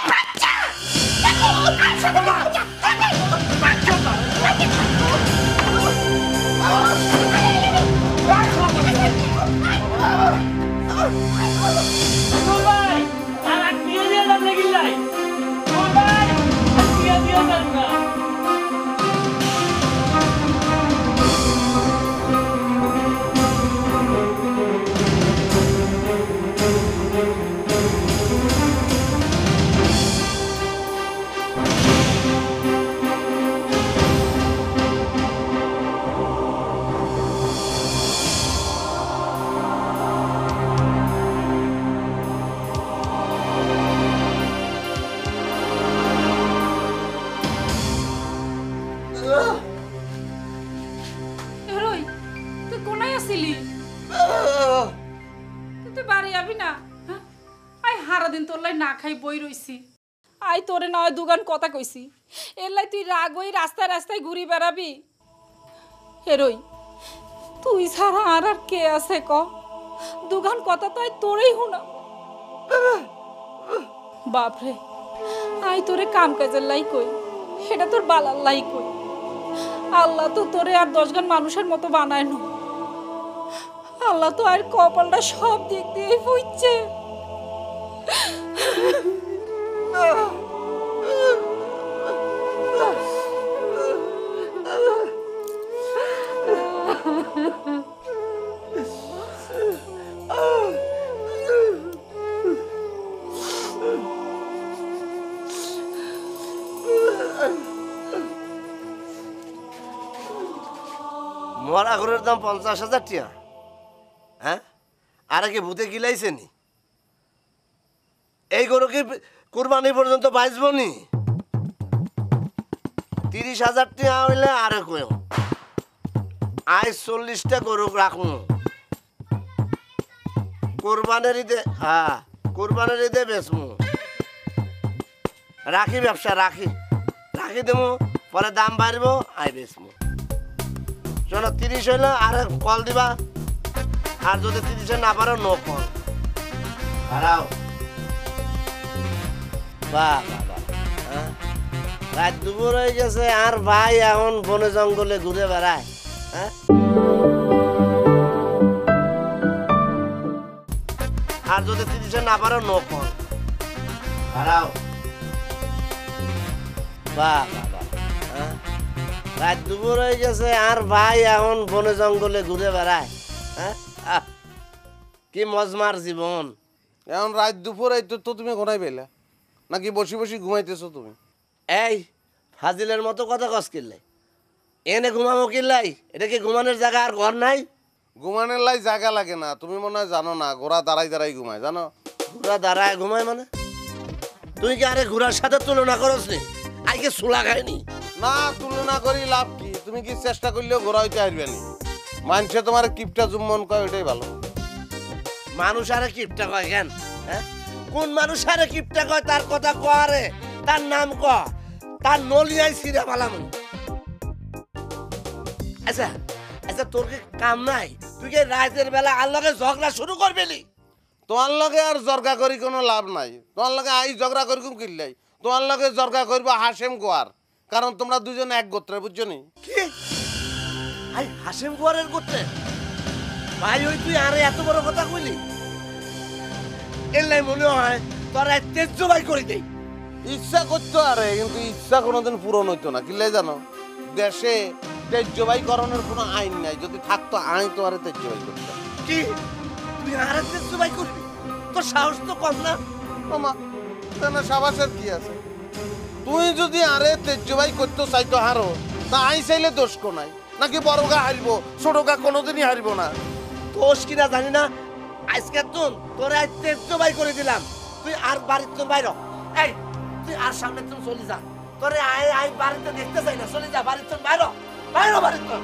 না খাই বই রইছি আই তোরে নয় দুগান কথা কইছি এলাই তুই রাগ হই রাস্তায় ঘুরি বেড়াবি হেরই তুই ছাড়া আর আর কে আছে ক দুগান কথা তো আই তোরেই হুনা বাপরে আই তোরে কাম কাজের লাই কই সেটা তোর বালার লাই কই আল্লাহ তো তোরে আর 10 গান মানুষের মতো বানায় না আল্লাহ তো আর কপালটা সব দিক দিয়ে ফুইছে মরা ঘরের দাম 50,000 টাকা হ্যাঁ আর কি ভূতে গিলাইছে নি এই গরু কি কুরবানি পর্যন্ত বাঁচব নি 30,000 টাকা হইলে আর কই আজ 40টা গরু রাখুন কুরবানির ঈদে হ্যাঁ কুরবানির ঈদে বেচমু রাখি ব্যবসা রাখি রাখি দেবো পরে দাম বাড়ব আই বেচমু শোনো 30 হইলে আর কল দিবা আর যদি 30 না পারো নো কল হারাও বাহ রাত দুপুর হয়ে গেছে আর ভাই এখন বনে জঙ্গলে ঘুরে বেড়ায় হ্যাঁ আর যদি 30 না পারো নো কল হারাও বাহ হ্যাঁ রাত দুপুর হয়ে গেছে আর ভাই এখন বনে জঙ্গলে ঘুরে বেড়ায় হ্যাঁ কি মজমার জীবন এখন রাত দুপুর এই তো তুমি ঘনাই পেলে নাকি বসি বসি ঘুমাইতেছো তুমি এই ফাজিলের মতো কথা কস কিনলে এনে ঘুমাবো কিনলাই এটা কি ঘুমানোর জায়গা আর ঘর নাই ঘুমানোর লাই জায়গা লাগে না তুমি মনে হয় জানো না ঘোড়া দাঁড়াই দাঁড়াই ঘুমায় জানো ঘোড়া দাঁড়ায় ঘুমায় মানে তুই কি আরে ঘোড়ার সাথে তুলনা করস নি আজকে সুলা খায়নি না তুলনা করি লাভ কি তুমি কি চেষ্টা করলেও ঘোড়া হইতে হারবে নি মানুষে তোমার কিপটা জুম্মন কয় ওইটাই ভালো মানুষ আরে কিপটা কয় কেন হ্যাঁ কোন মানুষ আরে কিপটা কয় তার কথা কয় তার নাম ক তার নলিয়াই সিরা পালাম আচ্ছা আচ্ছা তোর কি কাম নাই তুই কি রাতের বেলা আর লগে ঝগড়া শুরু করবি তোমার লগে আর জর্গা করি কোনো লাভ নাই তোমার লগে আই ঝগড়া করি কোন কিল্লাই তোমার লগে জর্গা করবো হাসেম গোয়ার কারণ তোমরা দুজন এক গোত্রে বুঝছো নি কি আই হাসেম গোয়ারের গোত্রে ভাই ওই তুই আরে এত বড় কথা কইলি এলাই মনে হয় তোরা তেজ ভাই করে দেই ইচ্ছা করতো আরে কিন্তু ইচ্ছা কোনোদিন পূরণ হইতো না কিল্লাই জানো দেশে তেজ্যবাই করণের কোনো আইন নাই যদি থাকতো আইন তো আরে তেজ্যবাই করতো কি তুই আরে তেজ্যবাই করবি তোর সাহস তো কম না মামা না সাবাসের কি আছে তুই যদি আরে তেজ্যবাই করতে চাইতো হারো তা আই চাইলে দোষ কো নাই নাকি বড় গা হারবো ছোট গা কোনোদিনই হারবো না দোষ কিনা জানি না আজকে তোর আজ তেজ্যবাই করে দিলাম তুই আর বাড়ির তোর বাইর এই তুই আর সামনে তুমি চলে যা তোরে আই বাড়িতে দেখতে চাই না চলে যা বাড়ির তোর বাইর বাইর বাড়ির তোর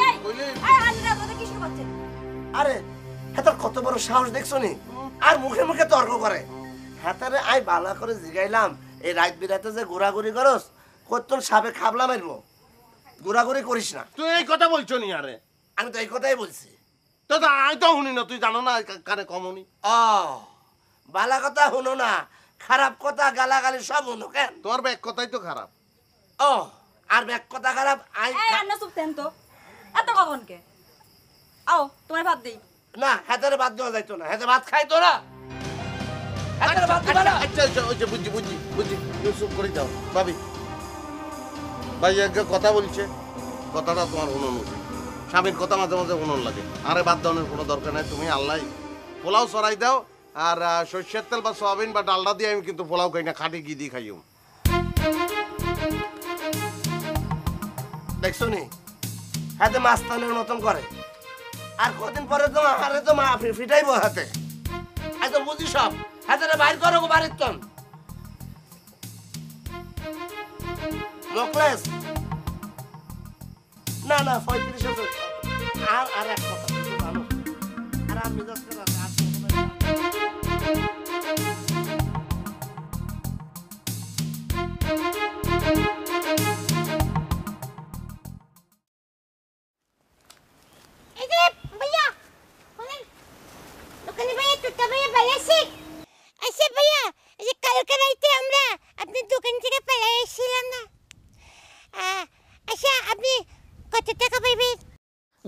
আরে হেতার কত বড় সাহস দেখছো নি আর মুখে মুখে তর্ক করে হেতারে আই বালা করে জিগাইলাম এই রাত বিরাতে যে ঘোরাঘুরি করস কতক্ষণ সাপে খাবলা মারবো ঘোরাঘুরি করিস না তুই এই কথা বলছো নি আরে আমি তো এই কথাই বলছি তো আই তো শুনি না তুই জানো না কানে কমনি ও বালা কথা শুনো না খারাপ কথা গালাগালি সব শুনো কেন তোমার ব্যাগ কথাই তো খারাপ ও আর ব্যাগ কথা খারাপ আই রান্না চুপ তেন তো এত কখন কে আও তোমার ভাত দেই না হেতারে ভাত দেওয়া যাইতো না হেতে ভাত খাইতো না হেতারে ভাত দিবা না আচ্ছা আচ্ছা ওই যে বুঝি চুপ করে যাও ভাবি ভাই এক কথা বলছে কথাটা তোমার শুনুন উচিত স্বামীর কথা মাঝে মাঝে শুনুন লাগে আরে বাদ দেওয়ার কোনো দরকার নাই তুমি আল্লাহ পোলাও চড়াই দাও আর সর্ষের তেল বা সয়াবিন বা ডালডা দিয়ে আমি কিন্তু পোলাও খাই না খাটি ঘি দিয়ে খাইও দেখছো নি হাতে মাস্তানের মতন করে আর কদিন পরে তো আরে তো মা ফিটাইবো হাতে আই তো বুঝি সব হাতে বাইর করো গো বাড়ির তন লোকলেস না না 35 আর এক কথা ভালো আর আমি যাচ্ছে না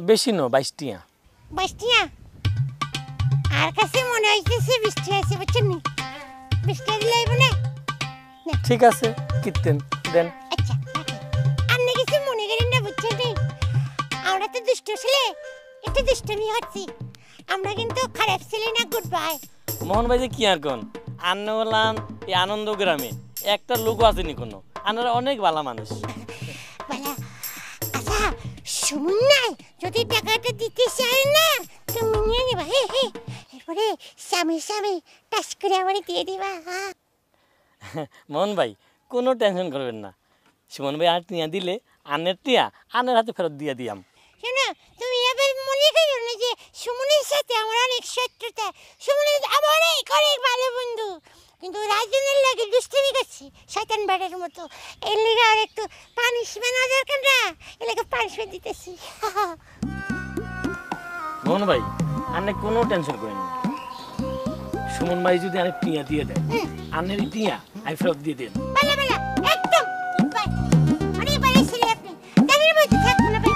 বেশি ন 22 টিয়া। 22 টিয়া? আর কাছে মনে হইতেছে 20 টিয়া আছে, বুঝছেন নি? 20 টিয়া দিলে হইব না? ঠিক আছে, কিতেন দেন। আচ্ছা, আপনি কিছু মনে করেন না, বুঝছেন নি? আমরা তো দুষ্ট ছেলে, একটু দুষ্টমি হচ্ছি। আমরা কিন্তু খারাপ ছেলে না, গুড বাই। মোহন ভাই যে কি আর কোন, আন্নে বললাম এই আনন্দ গ্রামে একটা লোক আসেনি কোনো, আনারা অনেক ভালো মানুষ। বালা, আচ্ছা শুনুন না, যদি টাকাটা দিতে চাই না তুমি নিয়ে নেবা, এরপরে স্বামী স্বামী টাস করে আমার দিয়ে দিবা। মোহন ভাই কোনো টেনশন করবেন না, সুমন ভাই আর টিয়া দিলে আনের টিয়া আনের হাতে ফেরত দিয়ে দিয়াম। শোনো, তুমি এবার মনে করো না যে সুমনের সাথে আমার অনেক শত্রুতা। সুমনের আমার অনেক ভালো বন্ধু, কিন্তু রাজনের লাগে দুষ্টামি করছি শয়তান বাড়ার মতো। এর লেগে আর একটু পানিশমেন্ট দরকার না, এর লেগে পানিশমেন্ট দিতেছি। মোহন ভাই আনে কোনো টেনশন করেন না, সুমন ভাই যদি আরে টিয়া দিয়ে দেয় আনের টিয়া আমি ফেরত দিয়ে দেন। বালা বালা, একদম অনেক ভালো ছেলে আপনি, তাদের মধ্যে থাকবো না ভাই।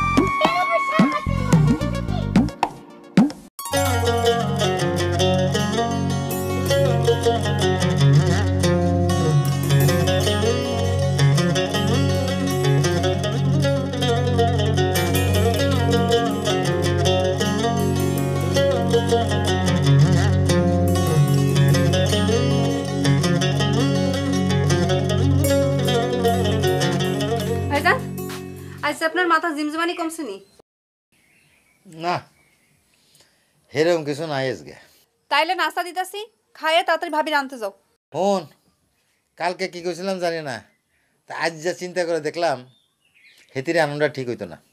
আচ্ছা, আপনার মাথা জিমজমানি কমছে নি? না, এরকম কিছু নাই আজকে। তাইলে নাস্তা দিতাছি, খাইয়ে তাড়াতাড়ি ভাবির আনতে যাও। ফোন কালকে কি কইছিলাম জানি না, তা আজ যা চিন্তা করে দেখলাম হেতির আনন্দটা ঠিক হইতো না।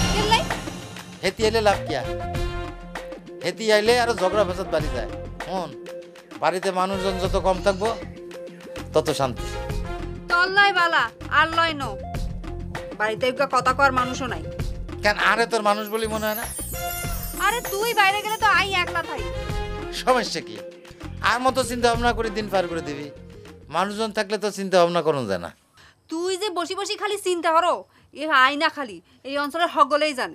হেতি এলে লাভ কিয়া? হেতি আইলে আরো ঝগড়া ফেসাদ বাড়ি যায়। ফোন বাড়িতে মানুষজন যত কম থাকবো তত শান্তি। তল্লাই বালা আর লয় নো, বাড়িতে কথা কর মানুষও নাই। কেন আরে তোর মানুষ বলি মনে হয় না? আরে তুই বাইরে গেলে তো আই একলা থাই। সমস্যা কি? আর মতো চিন্তা ভাবনা করে দিন পার করে দিবি। মানুষজন থাকলে তো চিন্তা ভাবনা করুন যায় না। তুই যে বসি বসি খালি চিন্তা করো, এ আই না খালি এই অঞ্চলের সকলেই জানে।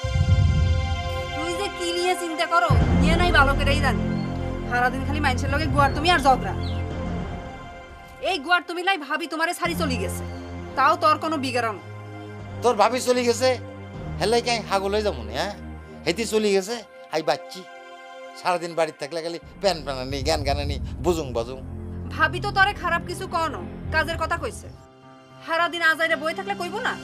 তুই যে কি নিয়ে চিন্তা করো নিয়ে নাই বালকেরাই জানে। সারাদিন খালি মানুষের লগে গুয়ার তুমি আর ঝগড়া। এই গুয়ার তুমি লাই ভাবি তোমারে ছাড়ি চলে গেছে, তাও তোর কোনো বিগারণ। তোর ভাবি চলে গেছে হেলাই কাই হাগল হয়ে যাবো না? হ্যাঁ, হেতি চলে গেছে আই বাচ্চি সারাদিন বাড়িতে থাকলে খালি প্যান প্যানানি গান গানানি বুঝুং বাজুং। ভাবি তো তোরে খারাপ কিছু কনো, কাজের কথা কইছে। সারাদিন আজাইরে বই থাকলে কইব না?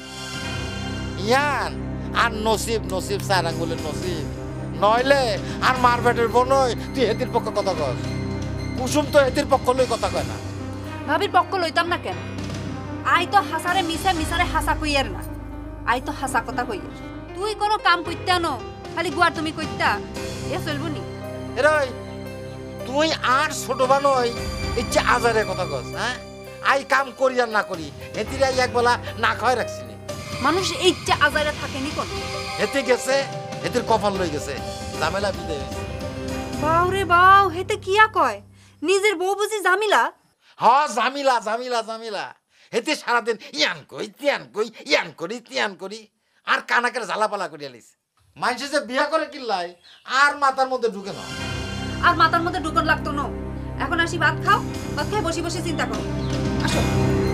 ইয়ান আর নসিব নসিব চার আঙ্গুলের নসিব নইলে আর মারবেটের বোনই তুই হেতির পক্ষে কথা কস। কুসুম তো হেতির পক্ষ লই কথা কয় না। ভাবির পক্ষ লইতাম না কেন? আই তো হাসারে মিশে মিশারে হাসা কইয়ার না, আই তো হাসা কথা কইয়ার। তুই কোনো কাম কইতা ন, খালি গুয়ার তুমি কইতা, এ চলবো নি? এরই তুই আর ছোট বানই ইচ্ছে আজারে কথা কস। হ্যাঁ, আই কাম করি আর না করি হেতির আই একবেলা না খাওয়াই রাখছিনি। মানুষ ইচ্ছা আজারে থাকেনি কোন? হেতে গেছে হেতির কপাল লই গেছে, ঝামেলা বিদায় হইছে। বাউ রে বাউ, হেতে কিয়া কয়? নিজের বউ বুঝি জামিলা? হ, জামিলা জামিলা জামিলা। হেতে সারাদিন ইয়ান কই তিয়ান কই, ইয়ান করি তিয়ান করি, আর কানাকের ঝালাপালা করিয়া লিস। মানুষে যে বিয়া করে কিল্লাই আর মাথার মধ্যে ঢুকে না। আর মাথার মধ্যে ঢুকন লাগতো না। এখন আসি ভাত খাও, ভাত খাই বসে বসে চিন্তা করো। আসো।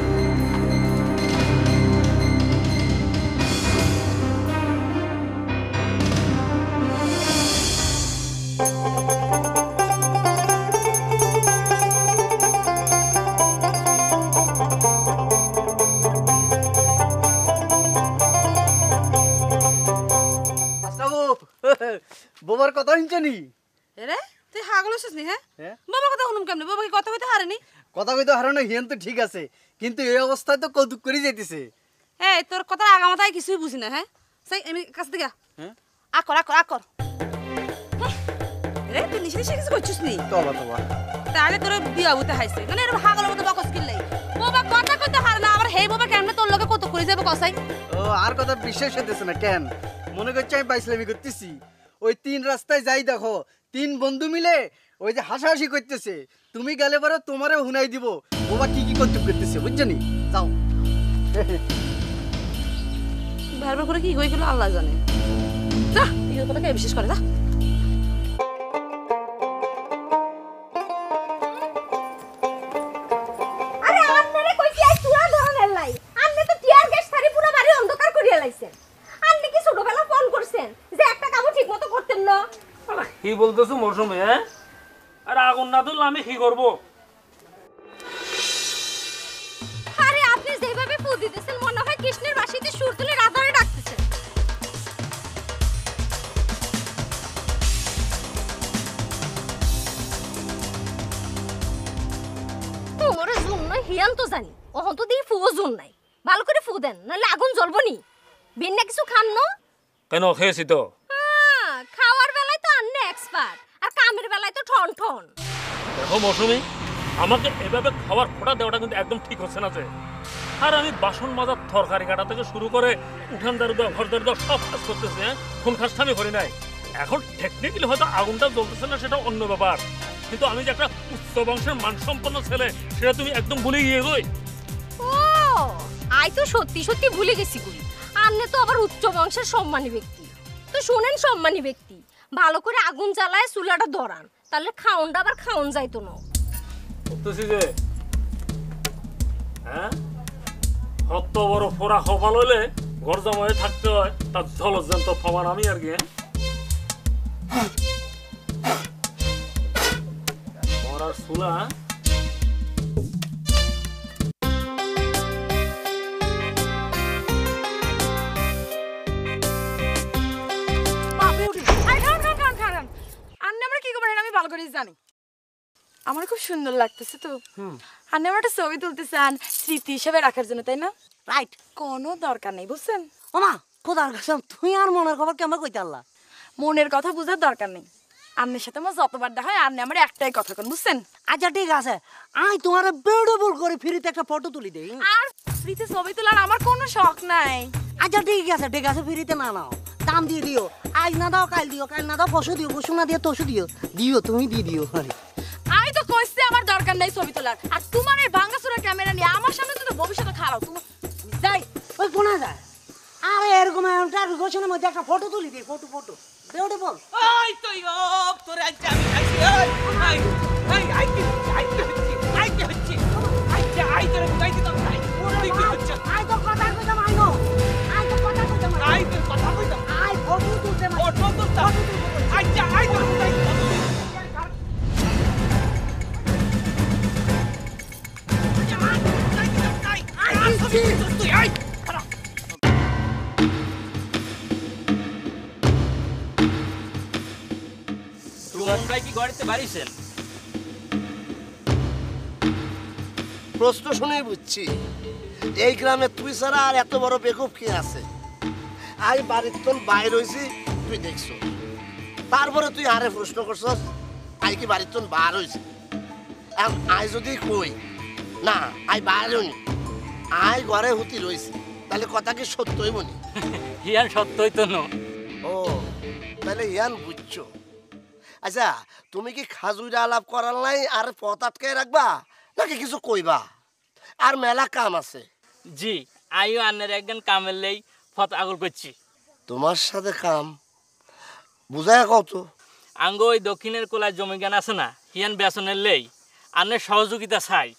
বোবার কথা শুনছনি? এরে তুই হাগল হইছিস নি? হ্যাঁ, বাবার কথা শুনুম কেমনে? বাবা কি কথা কইতে হারেনি? কথা কইতে হারানো হিয়ান তো ঠিক আছে, কিন্তু এই অবস্থায় তো কৌতুক করে যাইতেছে। এই তোর কথা আগামাথায় কিছুই বুঝি না। হ্যাঁ, সেই আমি কাছ থেকে আকর আকর আকর। রে তুই নিশে নিশে কিছু করছিস নি? তবা তবা, তাহলে তোর বিয়া হইতে হাইছে মানে এরকম হাগলের মতো বকস কিল্লাই। বাবা কথা কইতে হারে না, আবার হেই বাবা কেমনে তোর লগে কত করে যাবে কসাই? ও আর কথা বিশ্বাস হইতেছে না কেন? মনে করছি আমি বাইসলামি করতেছি। ওই 3 রাস্তায় যাই দেখো, 3 বন্ধু মিলে ওই যে হাসাহাসি করতেছে। তুমি গেলে পরে তোমারে হুনাই দিব বাবা কি কি কৌতুক করতেছে, বুঝছনি? যাও। বারবার করে কি হয়ে গেল আল্লাহ জানে। যা। নিজের কথা কে বিশ্বাস করে না আরে আপনারে কইছি আই চুরা ধরনের লাই আপনি তো টিয়ার গ্যাস ছাড়ি পুরো বাড়ি অন্ধকার করিয়া লাইছেন আপনি কি ছোটবেলা ফোন করছেন যে একটা কাম ঠিকমতো করতেন না আরে কি বলতেছো মৌসুমী হ্যাঁ আরে আগুন না ধরলে আমি কি করব আরে আপনি যেভাবে ফু দিতেছেন মনে হয় কৃষ্ণের বাঁশিতে সুর তুলে রাধারে ডাকতেছেন তোমার জুন নাই হিয়ান তো জানি ওহন তো দি ফুও জুন নাই ভালো করে ফু দেন নাহলে আগুন জ্বলবো নি বিন না কিছু খান না কেন খেয়েছি তো খাওয়ার বেলায় তো আন্নে এক্সপার্ট আর কামের বেলায় তো ঠন ঠন দেখো মৌসুমী আমাকে এভাবে খাবার ফোটা দেওয়াটা কিন্তু একদম ঠিক হচ্ছে না যে আর আমি বাসন মাজার তরকারি কাটা থেকে শুরু করে উঠান দারু দেওয়া ঘর দারু দেওয়া সব কাজ করতেছি হ্যাঁ কোন কাজটা আমি করি নাই এখন টেকনিক্যালি হয়তো আগুনটা জ্বলতেছে না সেটা অন্য ব্যাপার কিন্তু আমি যে একটা উচ্চ বংশের মানসম্পন্ন ছেলে সেটা তুমি একদম ভুলে গিয়ে গই ও আই তো সত্যি সত্যি ভুলে গেছি কই আপনি তো আবার উচ্চ বংশের সম্মানী ব্যক্তি তো শুনেন সম্মানী ব্যক্তি ভালো করে আগুন জ্বালায় চুলাটা ধরান তাহলে খাওনটা আবার খাওন যাইতো না করতেছি যে হ্যাঁ কত বড় ফোড়া কপাল হইলে ঘর জামাই থাকতে হয় তার জলজন্ত প্রমাণ আমি আর কি মরার চুলা আমি ভালো করে জানি আমার খুব সুন্দর লাগতেছে তো আপনি আমার একটা ছবি তুলতে চান স্মৃতি হিসেবে রাখার জন্য তাই না রাইট কোনো দরকার নেই বুঝছেন ওমা খোদার কসম তুই আর মনের খবর কেমন কইতে আল্লাহ মনের কথা বোঝার দরকার নেই আপনার সাথে আমার যতবার দেখা হয় আপনি আমার একটাই কথা কোন বুঝছেন আচ্ছা ঠিক আছে আই তোমার বিউটিফুল করে ফ্রিতে একটা ফটো তুলি দেই আর ফ্রিতে ছবি তোলার আমার কোনো শখ নাই আচ্ছা ঠিক আছে ফ্রিতে না নাও দাম দিয়ে দিও আজ না দাও কাল দিও কাল না দাও পরশু দিও পরশু না দিয়ে তরশু দিও দিও তুমি দিয়ে দিও আরে আমি তো কইছি আমার দরকার নাই ছবি তোলার আর তোমার এই ভাঙাচোরা ক্যামেরা নিয়ে আমার সামনে তো ভবিষ্যতে খারাপ তুমি যাই ওই কোনা যায় আরে এরকম একটা গোছনের মধ্যে একটা ফটো তুলি দে ফটো বিউটিফুল ওই তো তোর আজ আমি খাইছি আই তোর বুঝাইতে তো নাই তুই কি হচ্ছে আই তো কথা কইতাম আই তোর কথা কইতাম আই ফটো তুলতে আচ্ছা আই তোর বুঝাইতে তুই আই কি গড়িতে বাড়িছেন প্রশ্ন শুনেই বুঝছি এই গ্রামে তুই ছাড়া আর এত বড় বেকুব কি আছে আই বাড়ির তোর বাইর হয়েছি তুই দেখছো তারপরে তুই আরে প্রশ্ন করছস আই কি বাড়ির তোর বার হয়েছে এখন আই যদি কই না আই বাইর হইনি আই ঘরে হুতি রয়েছে তাহলে কথা কি সত্যই মনি হিয়ান সত্যই তো না ও তাহলে হিয়ান বুঝছো আচ্ছা তুমি কি খাজুরা আলাপ করার নাই আর পথ আটকে রাখবা নাকি কিছু কইবা আর মেলা কাম আছে জি আইও আন্নের একজন কামের লেই ফত আগল করছি তোমার সাথে কাম বুঝায় কত আঙ্গ ওই দক্ষিণের কোলায় জমি জ্ঞান আছে না হিয়ান বেসনের লেই আন্নের সহযোগিতা চাই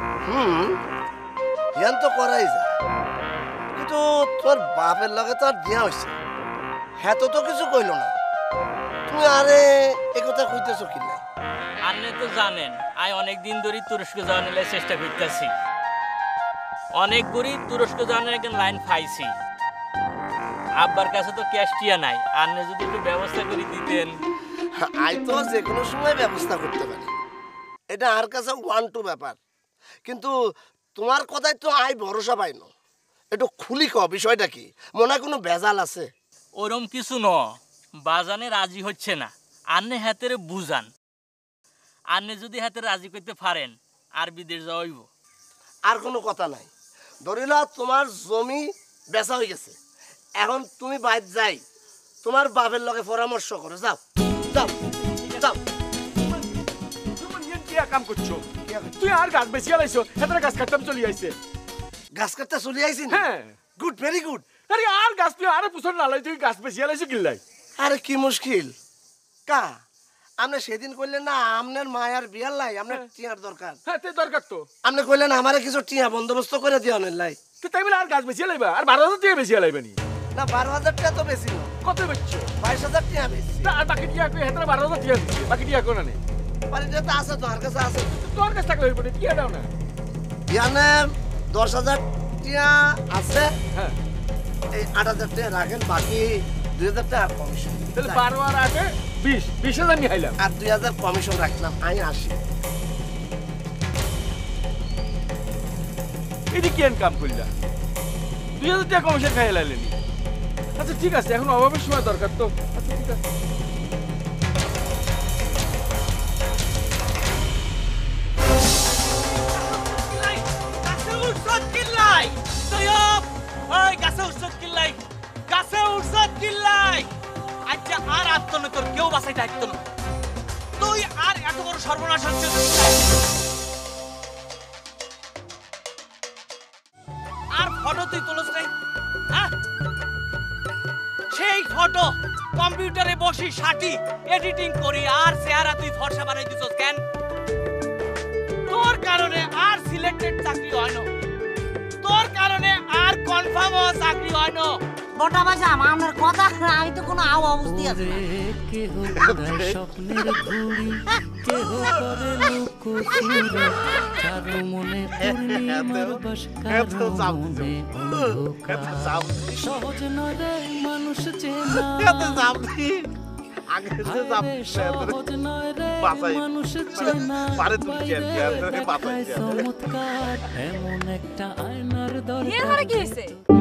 হিয়ান তো করাই যায় কিন্তু তোর বাপের লগে তো আর দিয়া হয়েছে হ্যাঁ তো কিছু কইল না তুমি আরে একথা কইতেছো কি নাই আন্নে তো জানেন আই অনেক দিন ধরে তুরস্ক যাওয়ার চেষ্টা করতেছি অনেক গরিব তুরস্ক যাওয়ার একজন লাইন পাইছি আব্বার কাছে তো ক্যাশ টিয়া নাই আন্নে যদি একটু ব্যবস্থা করে দিতেন আই তো যে কোনো সময় ব্যবস্থা করতে পারি এটা আর কাছে 1-2 ব্যাপার কিন্তু তোমার কথাই তো আই ভরসা পাই না একটু খুলি ক বিষয়টা কি মনে কোনো ভেজাল আছে ওরম কিছু ন বাজানে রাজি হচ্ছে না আন্নে হাতেরে বুঝান আন্নে যদি হাতে রাজি করতে পারেন আর বিদেশ যাওয়াইব আর কোনো কথা নাই ধরিল তোমার জমি বেচা হয়ে গেছে এখন তুমি বাইরে যাই তোমার বাপের লগে পরামর্শ করো যাও যাও যাও কি কাম করছো তুই আর গাছ বেশি আলাইছো হেতরে গাছ কাটতাম চলি আইছে গাছ কাটতে চলি আইছি হ্যাঁ গুড ভেরি গুড আরে আর গাছ তুই আরে পুছন না লাই তুই গাছ বেশি আলাইছো কি লাই আরে কি মুশকিল কা আপনি সেদিন কইলেন না আপনার মায়ার বিয়ার লাই আপনার টিয়ার দরকার। হ্যাঁ তে দরকার তো। আপনি কইলেন আমারে কিছু টিয়া বন্দোবস্ত করে দিও অনের লাই। তো তাই বলে আর গাছ বেশি লাইবা আর 12,000 টাকা বেশি লাইবা নি? না 12,000 টাকা তো বেশি না। কত বেচছো? 22,000 টাকা বেশি। না আর বাকি টিয়া কই হেতরা 12,000 টাকা দিছে বাকি টিয়া কোন নেই? মানে যেটা আছে তো আর কাছে আছে। তোর কাছে থাকলে হইব না টিয়া দাও না। ইয়ানে 10,000 টাকা আছে। হ্যাঁ এই 8,000 টাকা রাখেন বাকি 2,000 টাকা কমিশন। তাহলে 12 আর 8 20,000 নি হাইলাম। আর 2,000 কমিশন রাখলাম আমি আসি। এদি কি ইনকাম কইলা? 2,000 টাকা কমিশন খাই লাইলেনি। আচ্ছা ঠিক আছে এখন অভাবের সময় দরকার তো। আচ্ছা ঠিক আছে। আচ্ছা আর আত্মনে তোর কেউ বাঁচাই থাকতো না তুই আর এত বড় সর্বনাশ হচ্ছে আর ফটো তুই তুলস নাই হ্যাঁ সেই ফটো কম্পিউটারে বসি সাটি এডিটিং করি আর চেহারা তুই ফর্সা বানাই দিছস কেন তোর কারণে আর সিলেক্টেড চাকরি হয় না তোর কারণে আর কনফার্ম হওয়া চাকরি হয় না বটা বাজা আমার কথা আমি তো কোনো আও অবস্থি আছে কেহ বোধায় স্বপ্নের ঘুড়ি কেহ করে লুকোচুরি কারো মনে পূর্ণিমার বাস কারো মনে অন্ধকার সহজ নয় রে মানুষ চেনা সহজ নয় রে মানুষ চেনা বাইরে দেখায় চমৎকার এমন একটা আয়নার দরকার কি হয়েছে